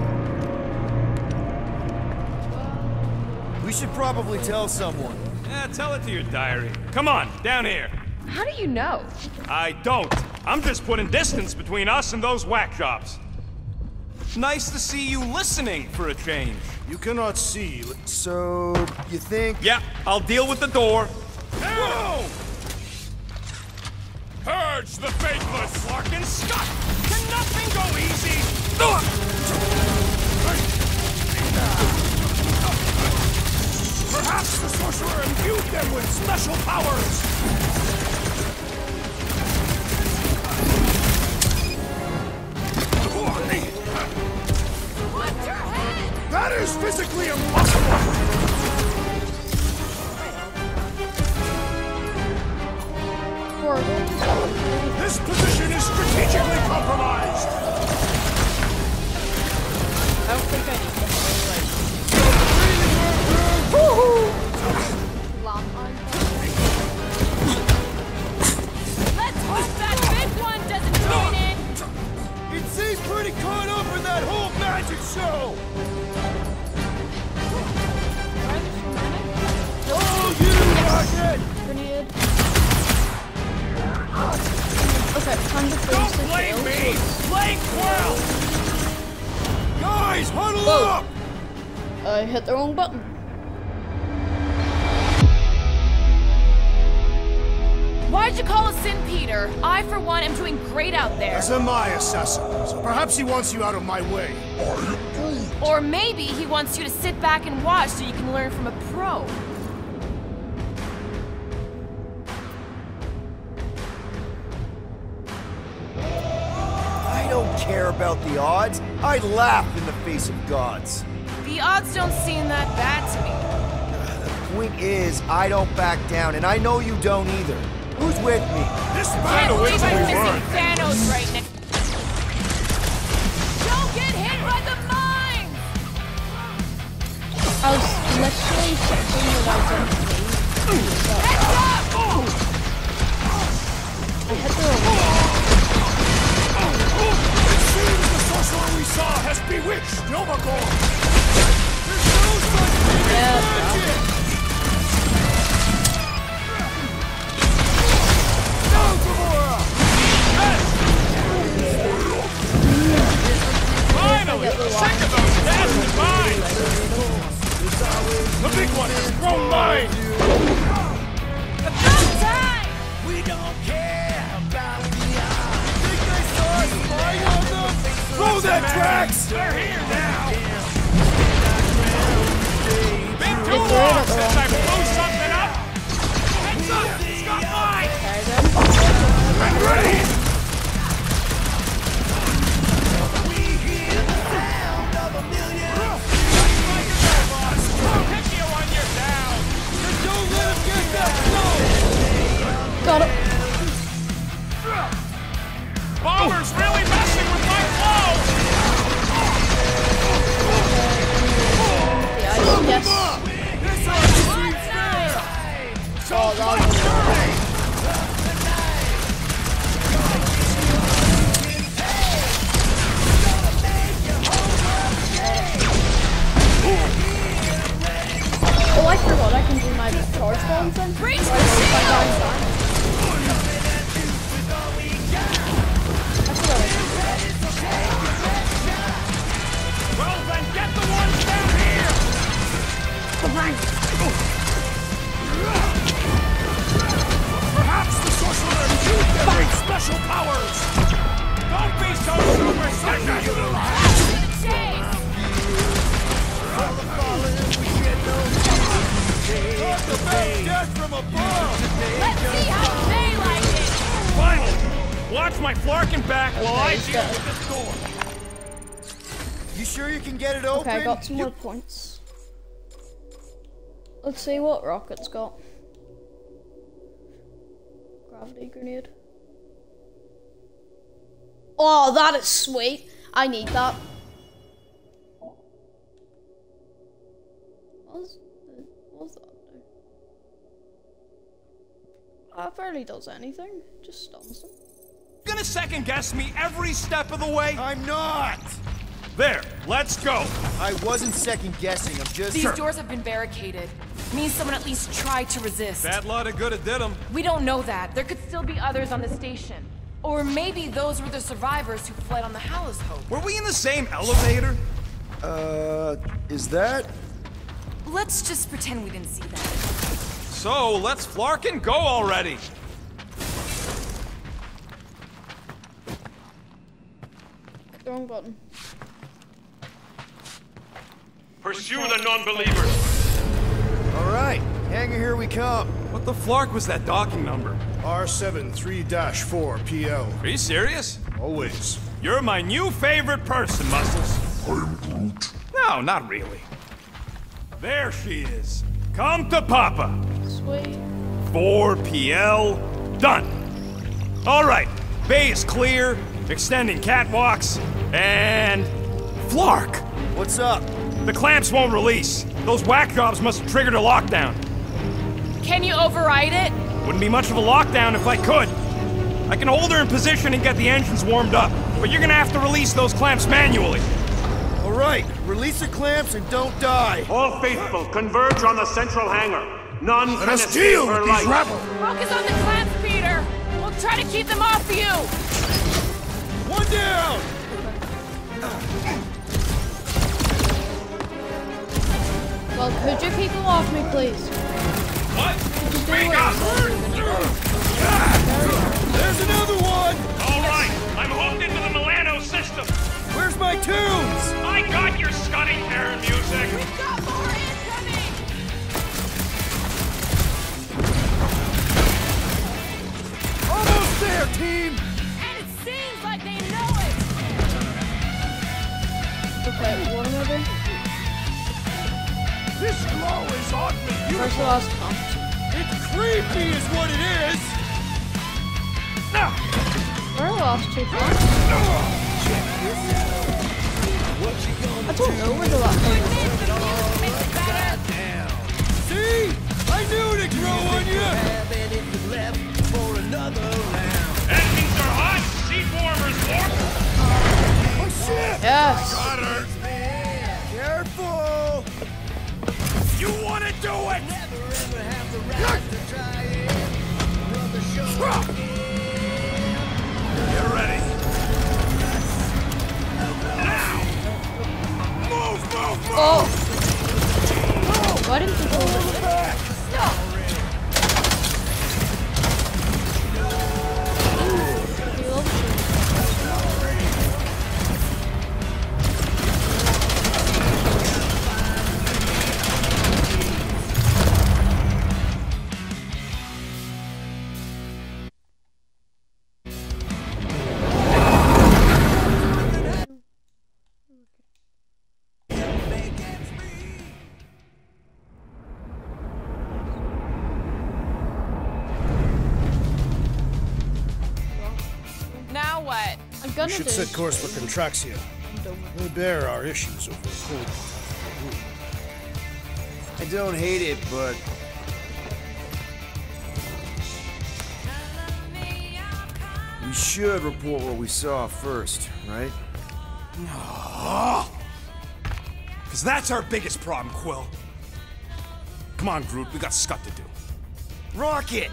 We should probably tell someone. Yeah, tell it to your diary. Come on, down here. How do you know? I don't. I'm just putting distance between us and those whack jobs. Nice to see you listening for a change. You cannot see. So, you think? Yeah, I'll deal with the door. Whoa! Purge the faithless! Clark and Scott! Can nothing go easy? Perhaps the sorcerer imbued them with special powers! Watch your head! That is physically impossible! This position is strategically compromised! I don't think I need to Woohoo! Let's hope that big one doesn't join in! It seems pretty caught up in that whole magic show! Oh, you rocket! Grenade. Okay, time to finish Don't the blame kill. me! Blame Quirrell! Guys, huddle Whoa. up! I hit the wrong button. Why'd you call us in, Peter? I, for one, am doing great out there. As am I, Assassin. So perhaps he wants you out of my way. Or maybe he wants you to sit back and watch so you can learn from a pro. I don't care about the odds. I laugh in the face of gods. The odds don't seem that bad to me. The point is, I don't back down, and I know you don't either. Who's with me? Can't believe I'm missing Thanos right now. Don't get hit by the mines! I was literally checking that I didn't leave. Heads up! I hit the wrong one. It seems the sorcerer we saw has bewitched Novagor. There's no such thing as magic. No, Gamora! Finally! Sick of those bastard mines! The big one has grown mine! About time! We don't care about the eye. Think they saw us spying on them? Throw that tracks! They're here now! Been too long since I blew something up! Heads up! It's got mine! I'm ready! Got it. Bomber's really messing with my flow! Yeah, I guess. So oh, Oh, I forgot I can do my charge bombs then. Breach the shield! well then, get the ones down here! Perhaps the sorcerer used them with special powers! Don't be so superstitious! Talk about death from above! Let's see how they like it! Finally! Watch my flarkin' back while I deal with this door! You sure you can get it open? Okay, I got some more points. Let's see what Rocket's got. Gravity grenade. Oh, that is sweet. I need that. What's, what's that do? That barely does anything. Just stuns them. You're gonna second guess me every step of the way? I'm not! There, let's go! I wasn't second guessing, I'm just... These doors have been barricaded. Means someone at least tried to resist. Bad lot of good it did them. We don't know that. There could still be others on the station. Or maybe those were the survivors who fled on the Hallows Hope. Were we in the same elevator? Uh, is that? Let's just pretend we didn't see that. So, let's flarkin' go already! The wrong button. Pursue the non-believers. All right, Hangar, here we come. What the flark was that docking number? R seven three dash four P L. Are you serious? Always. You're my new favorite person, Muscles. I'm Groot. No, not really. There she is. Come to Papa. Sweet. four P L. Done. All right. Bay is clear. Extending catwalks. And... Flark! What's up? The clamps won't release. Those whack jobs must have triggered a lockdown. Can you override it? Wouldn't be much of a lockdown if I could. I can hold her in position and get the engines warmed up, but you're gonna have to release those clamps manually. All right, release the clamps and don't die. All faithful, converge on the central hangar. None Let can us escape deal her with light. these rebels! Focus on the clamps, Peter! We'll try to keep them off you! One down! Well, could you people off me, please? What? Speak up! There's another one! All right, I'm hooked into the Milano system. Where's my tunes? I got your Scotty Karen music. We've got more incoming! Almost there, team! And it seems like they know it! Okay, what am I doing? This glow is oddly First beautiful. the last pump. It's creepy is what it is! pass too far. I don't know where the last thing is. See? I knew it'd grow on you! Enemies are hot! Seat warmers, Lord! Oh shit! Yes! Got her! Careful! You wanna do it? Never ever have the right to try it. Run the show. Get ready. Now! Move, move, move! Oh! Why didn't you hold it? Now what? I'm gonna We should do set course for Contraxia. We bear our issues over cold. I don't hate it, but we should report what we saw first, right? Because that's our biggest problem, Quill. Come on, Groot, we got scut to do. Rocket!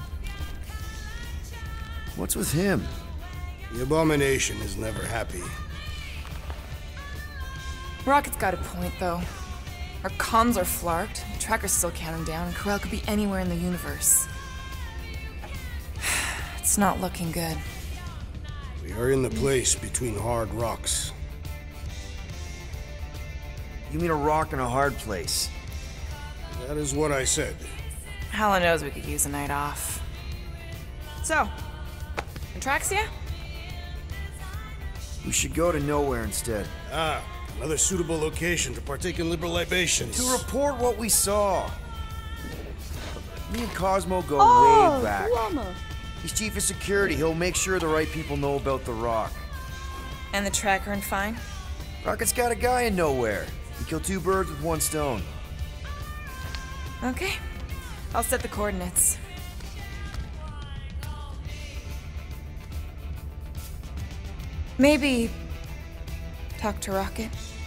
What's with him? The Abomination is never happy. Rocket's got a point, though. Our comms are flarked, the tracker's still counting down, and Corel could be anywhere in the universe. It's not looking good. We are in the place between hard rocks. You mean a rock in a hard place? That is what I said. Hala knows we could use a night off. So, Contraxia? We should go to nowhere instead. Ah, another suitable location to partake in liberal libations. To report what we saw. Me and Cosmo go Oh, way back. Llama. He's chief of security. He'll make sure the right people know about the rock. And the tracker and fine? Rocket's got a guy in nowhere. He killed two birds with one stone. Okay. I'll set the coordinates. Maybe talk to Rocket.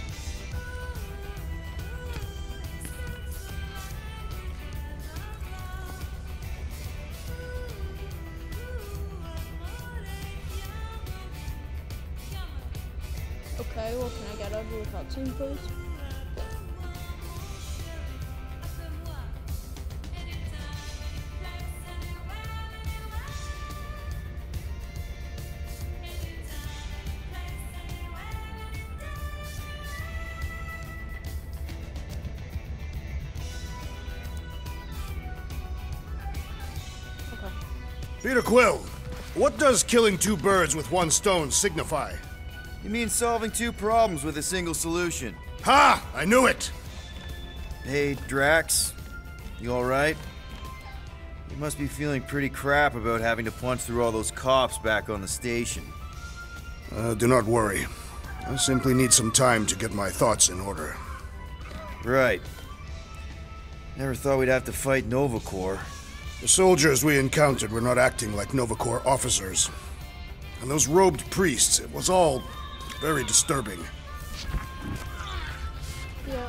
Okay, well, can I get out of the cutscene, please? Peter Quill, what does killing two birds with one stone signify? You mean solving two problems with a single solution? Ha! I knew it! Hey, Drax. You alright? You must be feeling pretty crap about having to punch through all those cops back on the station. Uh, do not worry. I simply need some time to get my thoughts in order. Right. Never thought we'd have to fight Nova Corps. The soldiers we encountered were not acting like Nova Corps officers. And those robed priests, it was all very disturbing. Yeah.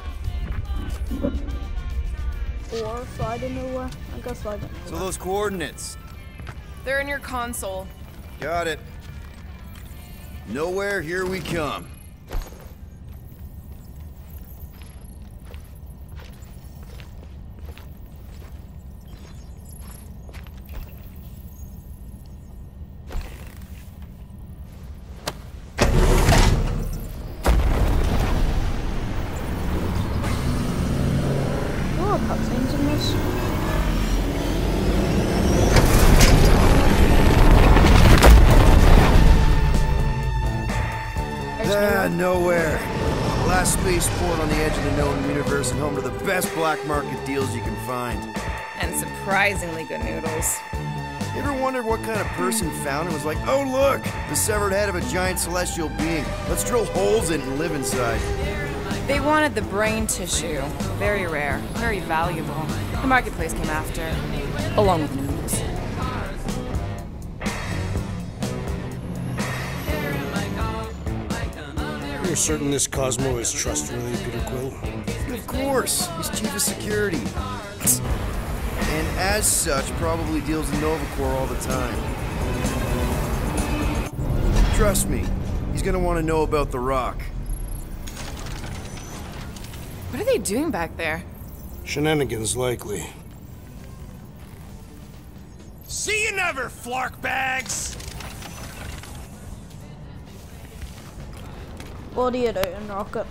Or fly to nowhere. I guess fly to nowhere. So those coordinates. They're in your console. Got it. Nowhere, here we come. Cutscenes in this. Ah, nowhere. Last spaceport on the edge of the known universe and home to the best black market deals you can find. And surprisingly good noodles. You ever wondered what kind of person found it was like, oh look, the severed head of a giant celestial being. Let's drill holes in it and live inside. They wanted the brain tissue. Very rare, very valuable. The marketplace came after, along with news. You're certain this Cosmo is trustworthy, Peter Quill? Of course, he's chief of security. And as such, probably deals in Novacore all the time. Trust me, he's gonna want to know about the rock. What are they doing back there? Shenanigans, likely. See you never, flark bags! What are you doing, Rocket?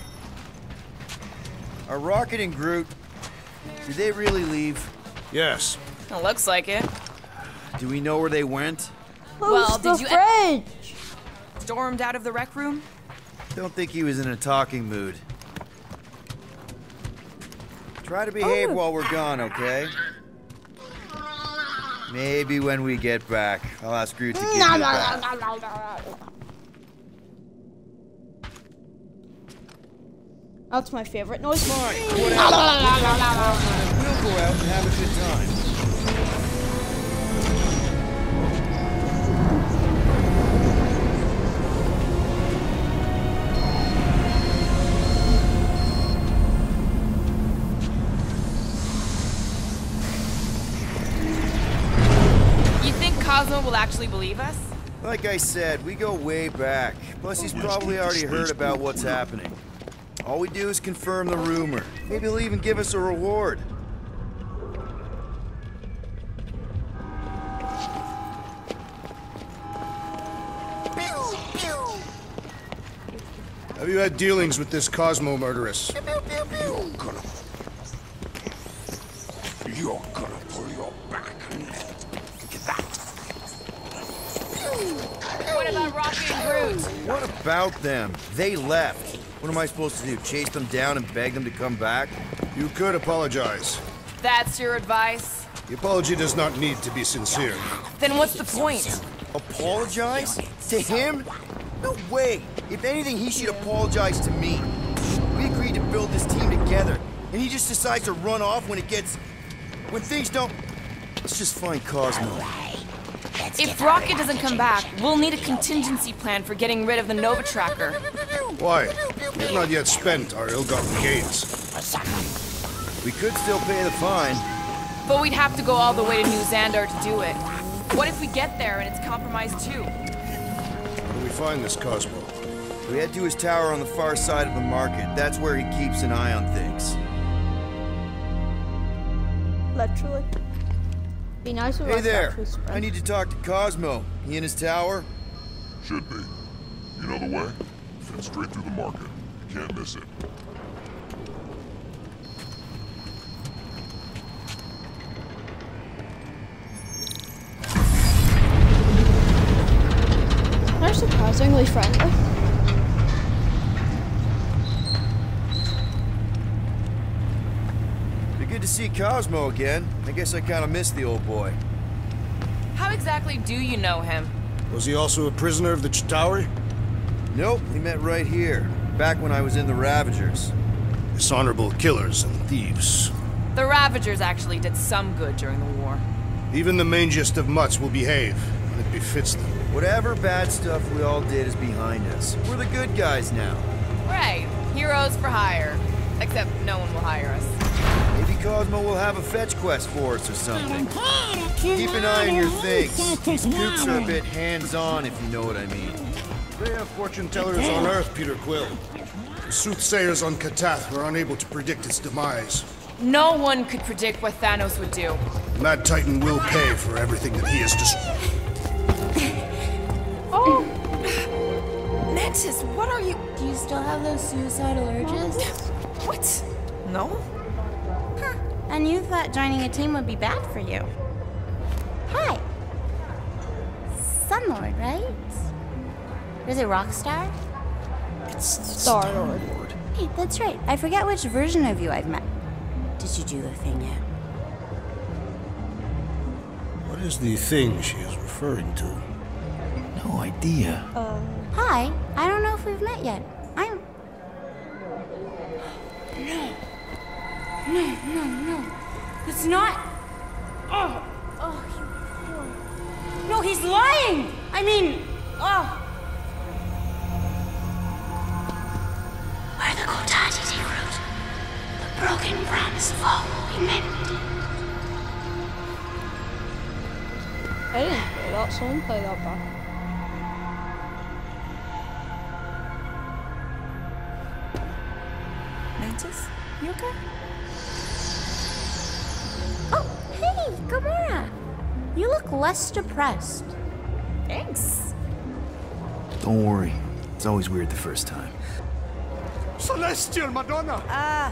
Are Rocket and Groot, did they really leave? Yes. It looks like it. Do we know where they went? Who's well, the did you fridge? Stormed out of the rec room? Don't think he was in a talking mood. Try to behave Oh. while we're gone, okay? Maybe when we get back, I'll ask Groot to give you the bath. That's my favorite noise. Fine, whatever. We'll go out and have a good time. You think Cosmo will actually believe us? Like I said, we go way back. Plus, he's probably already heard about what's happening. All we do is confirm the rumor. Maybe he'll even give us a reward. Have you had dealings with this Cosmo murderess? You're gonna... You're gonna pull your back. Get that. What about Rocky and Groot? What about them? They left. What am I supposed to do? Chase them down and beg them to come back? You could apologize. That's your advice? The apology does not need to be sincere. Then what's the point? Apologize? To him? No way! If anything, he should apologize to me. We agreed to build this team together, and he just decides to run off when it gets... when things don't... Let's just find Cosmo. If Rocket doesn't come back, we'll need a contingency plan for getting rid of the Nova Tracker. Why? We have not yet spent our ill-gotten gains. We could still pay the fine. But we'd have to go all the way to New Xandar to do it. What if we get there and it's compromised too? How do we find this Cosmo? We head to his tower on the far side of the market. That's where he keeps an eye on things. Literally. Be nice if Hey I there! actually spread. I need to talk to Cosmo. He in his tower? Should be. You know the way? Head straight through the market. You can't miss it. They're surprisingly friendly. Be good to see Cosmo again. I guess I kind of missed the old boy. How exactly do you know him? Was he also a prisoner of the Chitauri? Nope, we met right here. Back when I was in the Ravagers. Dishonorable killers and thieves. The Ravagers actually did some good during the war. Even the mangiest of mutts will behave when it befits them. Whatever bad stuff we all did is behind us. We're the good guys now. Right. Heroes for hire. Except no one will hire us. Maybe Cosmo will have a fetch quest for us or something. Keep an eye on your things. These scoops are a bit hands-on, if you know what I mean. They have fortune tellers on Earth, Peter Quill. The soothsayers on Katath were unable to predict its demise. No one could predict what Thanos would do. The Mad Titan will pay for everything that he has destroyed. Oh! Mantis, what are you... Do you still have those suicidal urges? What? No? Huh. And you thought joining a team would be bad for you. Hi. Sunlord, right? Is it Rockstar? It's Star-Lord. Hey, that's right. I forget which version of you I've met. Did you do the thing yet? What is the thing she is referring to? No idea. Uh, hi. I don't know if we've met yet. I'm... No. No, no, no. It's not... Oh. Oh, you... No, he's lying! I mean... Oh. We're the Kotati route. The broken promise of all we meant. I didn't play that song, play that back. Mantis, you okay? Oh, hey, Gamora! You look less depressed. Thanks. Don't worry. It's always weird the first time. Celestial Madonna! Ah.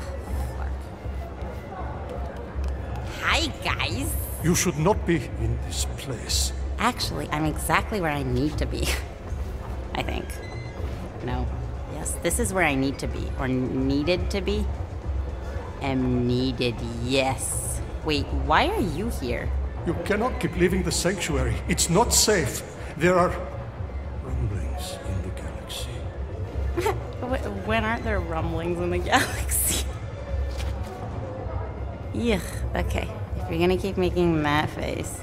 Hi, guys. You should not be in this place. Actually, I'm exactly where I need to be. I think. No. Yes, this is where I need to be. Or needed to be. Am needed, yes. Wait, why are you here? You cannot keep leaving the sanctuary. It's not safe. There are rumblings in the galaxy. When aren't there rumblings in the galaxy? Yuck, okay. If you're gonna keep making that face.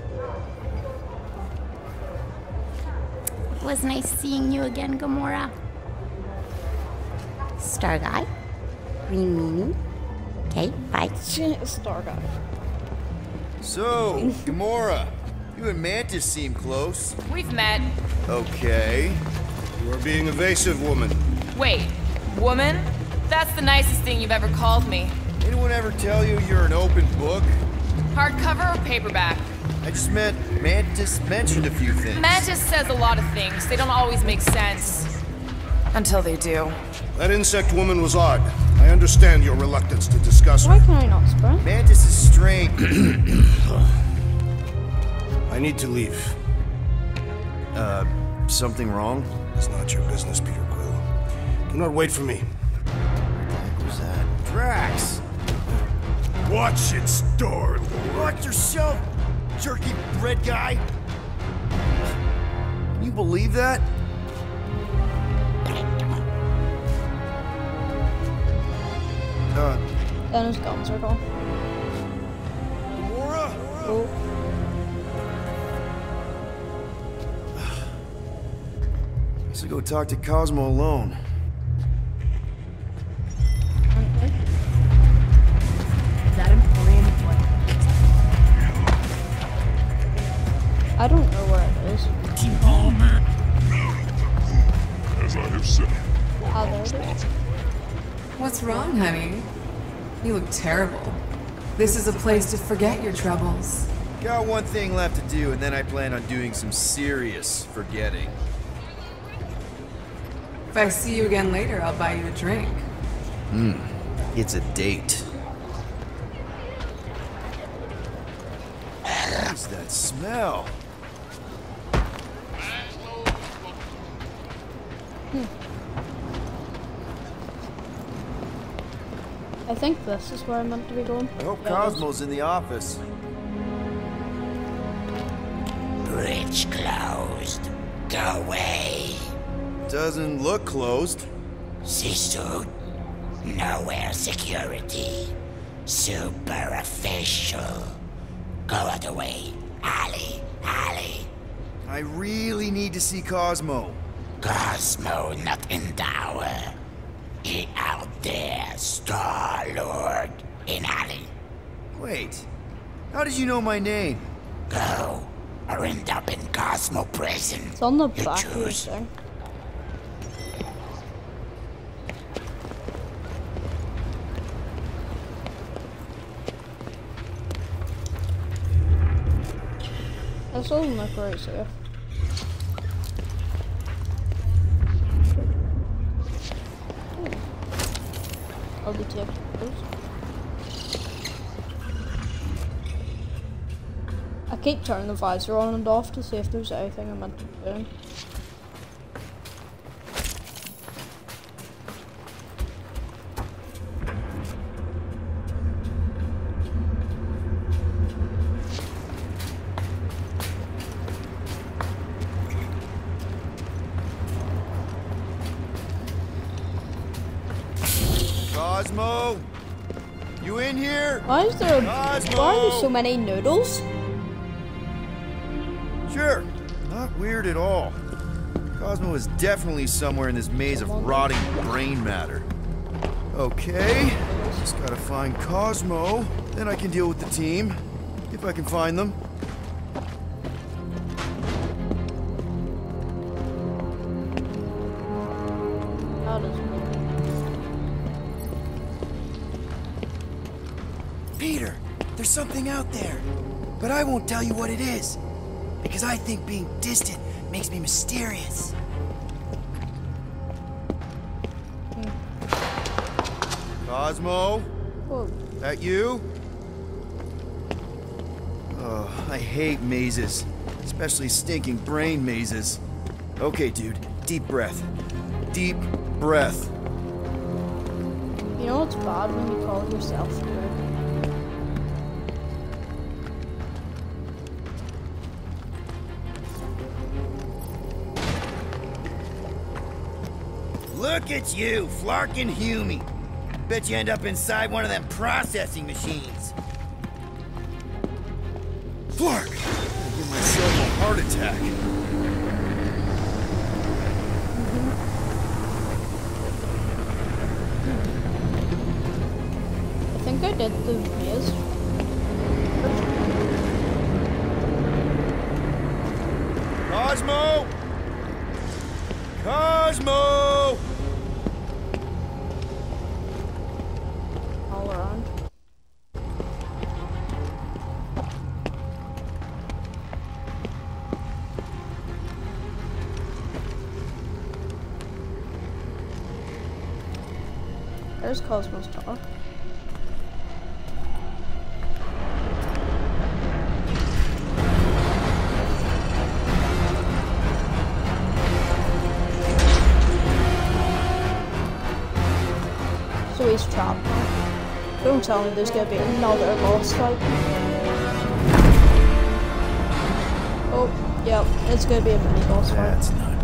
It was nice seeing you again, Gamora. Star Guy? Green Meanie? Okay, bye. Star Guy. So, Gamora, you and Mantis seem close. We've met. Okay. You are being evasive, woman. Wait, woman? That's the nicest thing you've ever called me. Anyone ever tell you you're an open book? Hardcover or paperback? I just meant Mantis mentioned a few things. Mantis says a lot of things. They don't always make sense. Until they do. That insect woman was odd. I understand your reluctance to discuss her. Why can I not sprint? Mantis is strange. I need to leave. Uh, something wrong? It's not your business, Peter Quill. Do not wait for me. What the heck was that? Drax! Watch it, Star-Lord. Watch yourself, jerky bread guy! Can you believe that? Uh, Then his guns are gone. Gamora? Oh. I should go talk to Cosmo alone. Okay. That Emporium what? I don't know where it is. As I have said, Oh, there it is. What's wrong, honey? You look terrible. This is a place to forget your troubles. Got one thing left to do, and then I plan on doing some serious forgetting. If I see you again later, I'll buy you a drink. Hmm. It's a date. What's that smell? Hmm. I think this is where I'm meant to be going. I hope Yeah, Cosmo's in the office. Bridge closed. Go away. Doesn't look closed. C-suit. Nowhere security. Super official. Go out the way. Ali. Ali. I really need to see Cosmo. Cosmo not in tower. He out there, Star-Lord, in alley. Wait, how did you know my name? Go, or end up in Cosmo prison. It's on the You back of the choose. thing. This doesn't look right safe. I'll be taking those. I keep turning the visor on and off to see if there's anything I'm meant to be doing. Cosmo? You in here? Why is there, Cosmo? why are there so many noodles? Sure, not weird at all. Cosmo is definitely somewhere in this maze of rotting brain matter. Okay, just gotta find Cosmo, then I can deal with the team, if I can find them. Peter, there's something out there, but I won't tell you what it is, because I think being distant makes me mysterious. Cosmo? Whoa. That you? Oh, I hate mazes. Especially stinking brain mazes. Okay, dude. Deep breath. Deep breath. You know it's bad when you call yourself weird. Look at you, Flark and Hume. Bet you end up inside one of them processing machines. Flark! I'm gonna give myself a heart attack. I think I did the maze. Cosmo! Cosmo! All around. There's Cosmo's tower. So he's trapped now. Don't tell me there's gonna be another boss fight. Oh, yep, it's gonna be a mini boss fight. That's not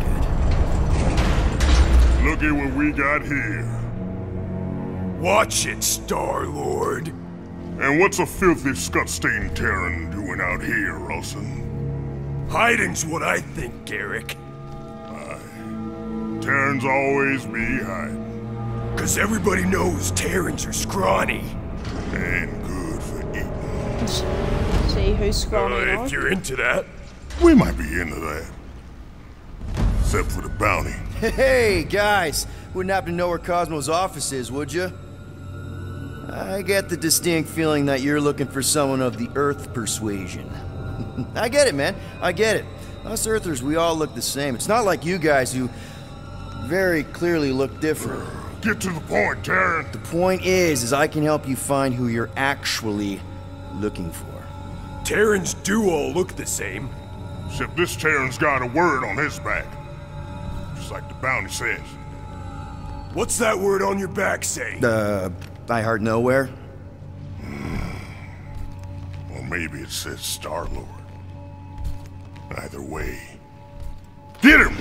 good. Look at what we got here. Watch it, Star-Lord. And what's a filthy scut-stained Terran doing out here, Rossin? Hiding's what I think, Garrick. Aye. Terrans always be hiding. Cause everybody knows Terrans are scrawny. And good for eating. See who's scrawny uh, now. If you're into that. We might be into that. Except for the bounty. Hey, guys! Wouldn't happen to know where Cosmo's office is, would you? I get the distinct feeling that you're looking for someone of the Earth persuasion. I get it, man. I get it. Us Earthers, we all look the same. It's not like you guys who very clearly look different. Get to the point, Terran. The point is, is I can help you find who you're actually looking for. Terrans do all look the same. Except this Terran's got a word on his back. Just like the bounty says. What's that word on your back say? Uh, I heart nowhere? Mm. Or maybe it says Star-Lord. Either way. Get him!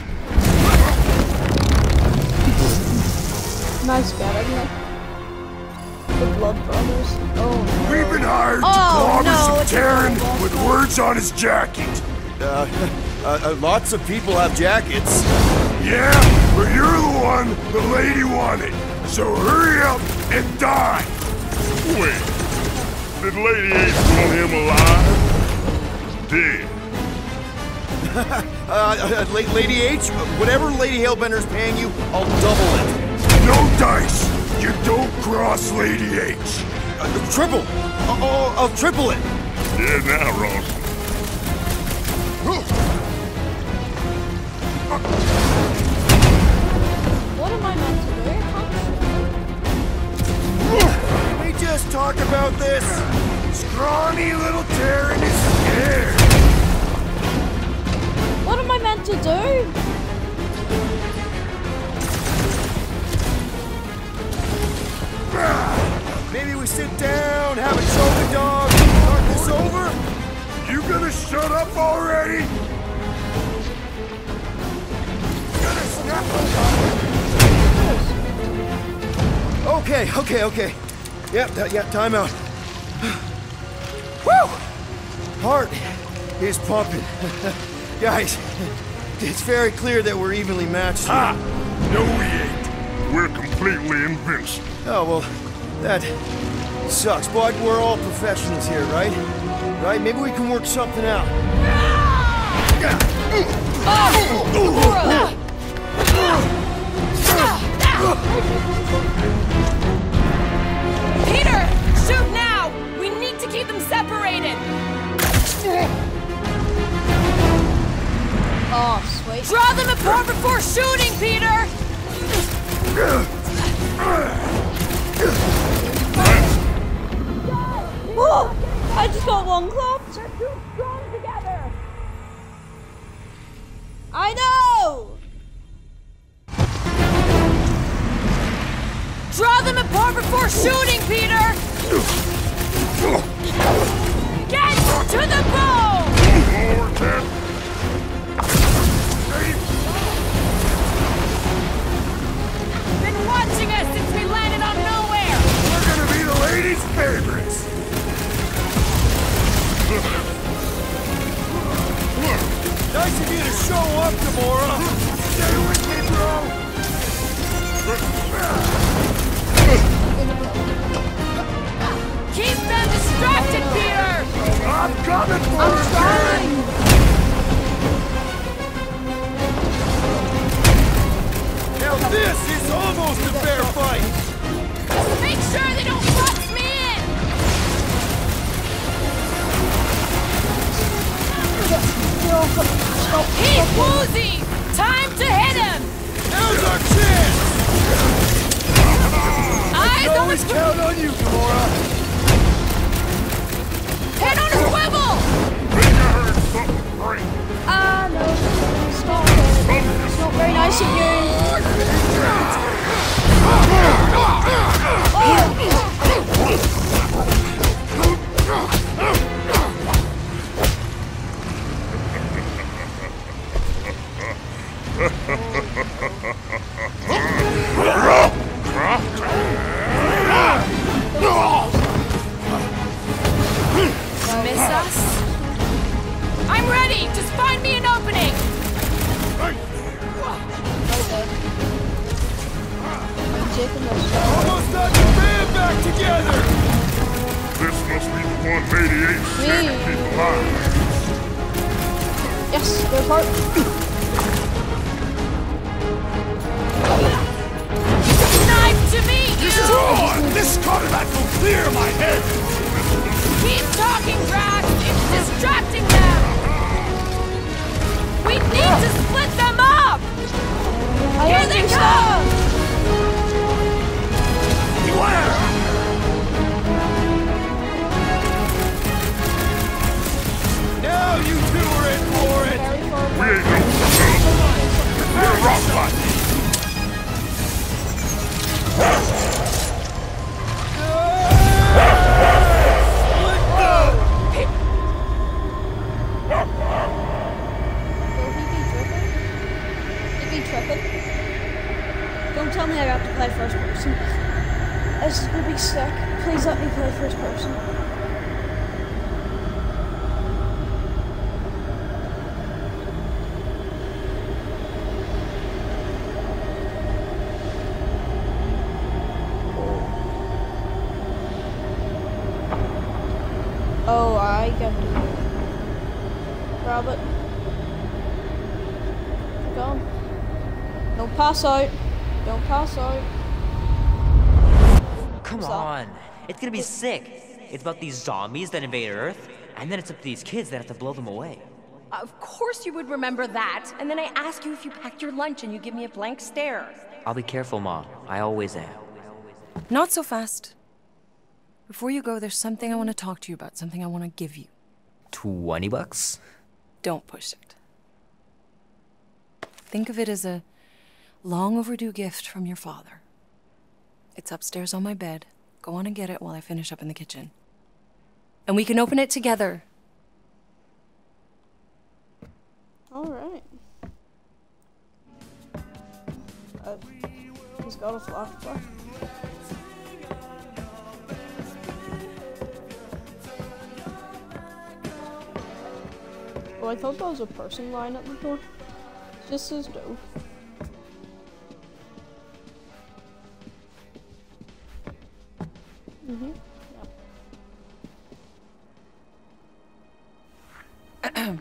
Nice guy, isn't it? The Blood Brothers. Oh no. We've been hired oh, to clobber no, some Terran with words on his jacket. Uh, uh, uh, lots of people have jackets. Yeah, but you're the one the lady wanted. So hurry up and die. Wait. Did Lady H want him alive? Dead. uh, uh, Lady H, whatever Lady Hellbender's paying you, I'll double it. No dice! You don't cross Lady H! Uh, triple! I'll, I'll, I'll triple it! Yeah, now, Ross. What am I meant to do? Can we just talk about this? Scrawny little Terran is scared! What am I meant to do? Maybe we sit down, have a choking dog, start this over? You gonna shut up already? Gonna snap Okay, okay, okay. Yep, yeah, yeah, time out. Woo! Heart is pumping. Guys, it's very clear that we're evenly matched here. Ha! No, we ain't. We're completely invincible. Oh, well, that sucks, but we're all professionals here, right? Right? Maybe we can work something out. Peter! Shoot now! We need to keep them separated! Oh, sweet. Draw them apart before shooting, Peter! Whoa! I just got one clap. They're too strong together! I know! Draw them apart before shooting, Peter! Get to the bone! Been watching us since we landed on nowhere! We're gonna be the ladies' favorites! Nice of you to show up, Gamora! Stay with me, bro! Keep them distracted, Peter! I'm coming for I'm you! trying! Now this is almost a fair fight! Just make sure they don't box me in! He's woozy! Time to hit him! Now's our chance! Eyes on the Always count on you, Gamora! Head on a swivel! Think I heard something great! Ah, no. It's not good. It's not very nice of you. Miss us? I'm ready! Just find me an opening! Almost got the band back together! This must be the one Lady Eight's trying to keep alive. Yes, go for it. Knife to me, you! Destroy! This combat will clear my head! Keep talking, Drax! It's distracting them! We need to split them up! I Here they come! Beware! Now you two are in for it! We ain't no scum! We're rock bottom! Don't tell me I have to play first person. This is gonna be sick. Please let me play first person. Oh, I got to grab it. Go. Don't pass out. Don't pass out. Come on. It's gonna be sick. It's about these zombies that invade Earth, and then it's up to these kids that have to blow them away. Of course you would remember that. And then I ask you if you packed your lunch and you give me a blank stare. I'll be careful, Ma. I always am. Not so fast. Before you go, there's something I want to talk to you about, something I want to give you. Twenty bucks? Don't push it. Think of it as a long overdue gift from your father. It's upstairs on my bed. Go on and get it while I finish up in the kitchen. And we can open it together. All right. Uh, he's got a flashback. Oh, I thought that was a person lying at the door. It just says no. Mm-hmm. Yeah.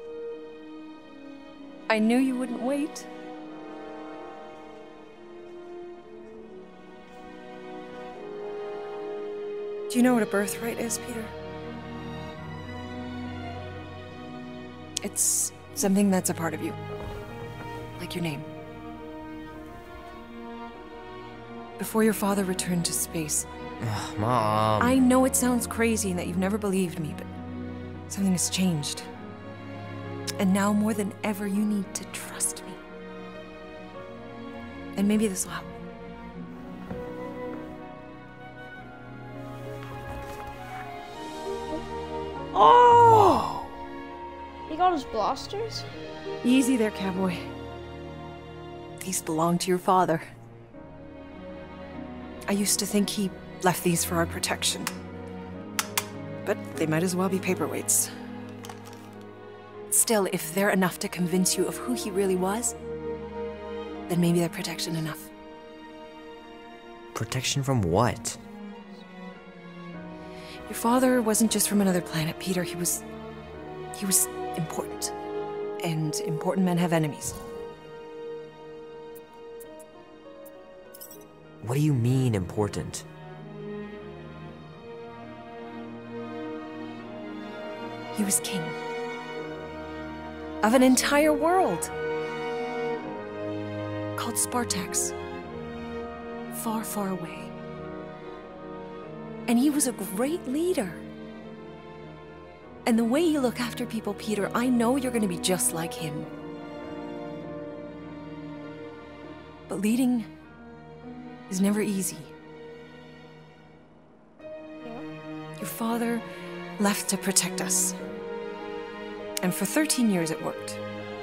I knew you wouldn't wait. Do you know what a birthright is, Peter? It's something that's a part of you. Like your name. Before your father returned to space. Ugh, Mom. I know it sounds crazy and that you've never believed me, but something has changed. And now more than ever, you need to trust me. And maybe this will help. Oh! He got his blasters? Easy there, cowboy. These belong to your father. I used to think he left these for our protection. But they might as well be paperweights. Still, if they're enough to convince you of who he really was, then maybe they're protection enough. Protection from what? Your father wasn't just from another planet, Peter. He was... he was important. And important men have enemies. What do you mean, important? He was king. Of an entire world. Called Spartax. Far, far away. And he was a great leader. And the way you look after people, Peter, I know you're going to be just like him. But leading is never easy. Your father left to protect us. And for thirteen years it worked.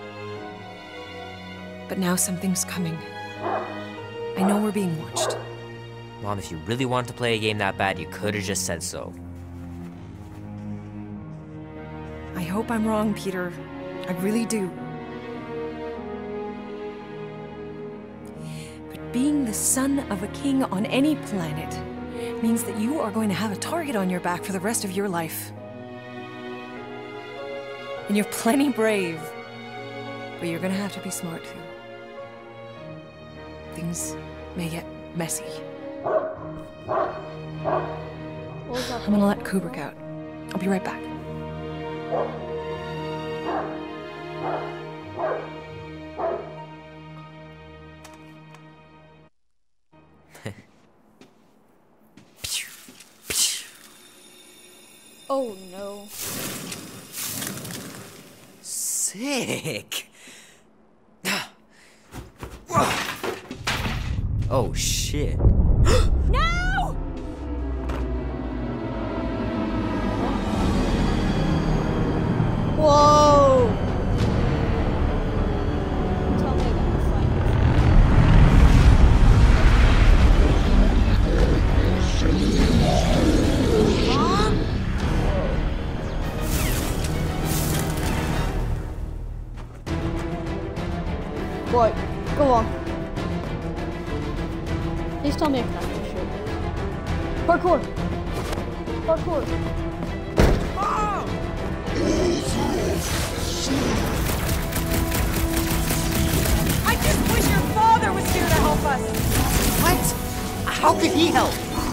But now something's coming. I know we're being watched. Mom, if you really wanted to play a game that bad, you could have just said so. I hope I'm wrong, Peter. I really do. But being the son of a king on any planet means that you are going to have a target on your back for the rest of your life. And you're plenty brave. But you're gonna have to be smart too. Things may get messy. I'm gonna let Kubrick out. I'll be right back. Oh no. Sick. Oh shit. No! Whoa! Tell me about the fight. Mom? Right, go on. Please tell me I can actually shoot. Parkour! Parkour! I just wish your father was here to help us! What? How could he help?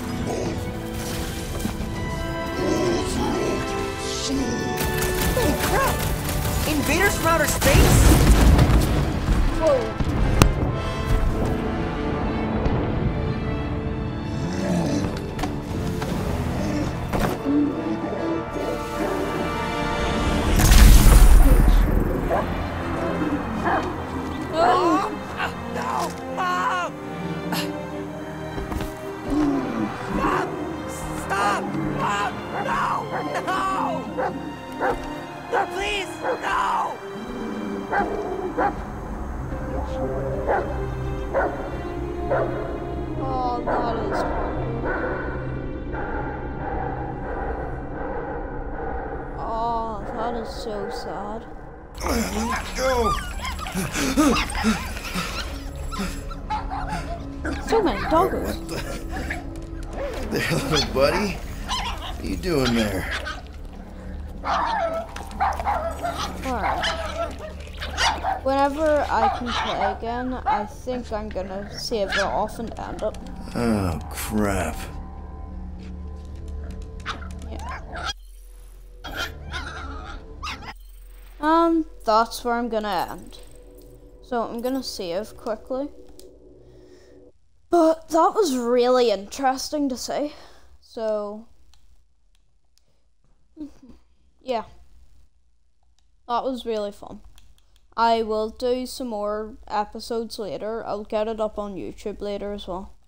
Holy crap! Invaders from outer space? Whoa. Oh, that is horrible. Oh, that That is so sad. Go! So many doggos. What the hell, little buddy? What are you doing there? Alright. Whenever I can play again, I think I'm gonna save it off and end it. Oh, crap. Yeah. And that's where I'm gonna end. So I'm gonna save quickly. But that was really interesting to see. So, yeah. That was really fun. I will do some more episodes later. I'll get it up on YouTube later as well.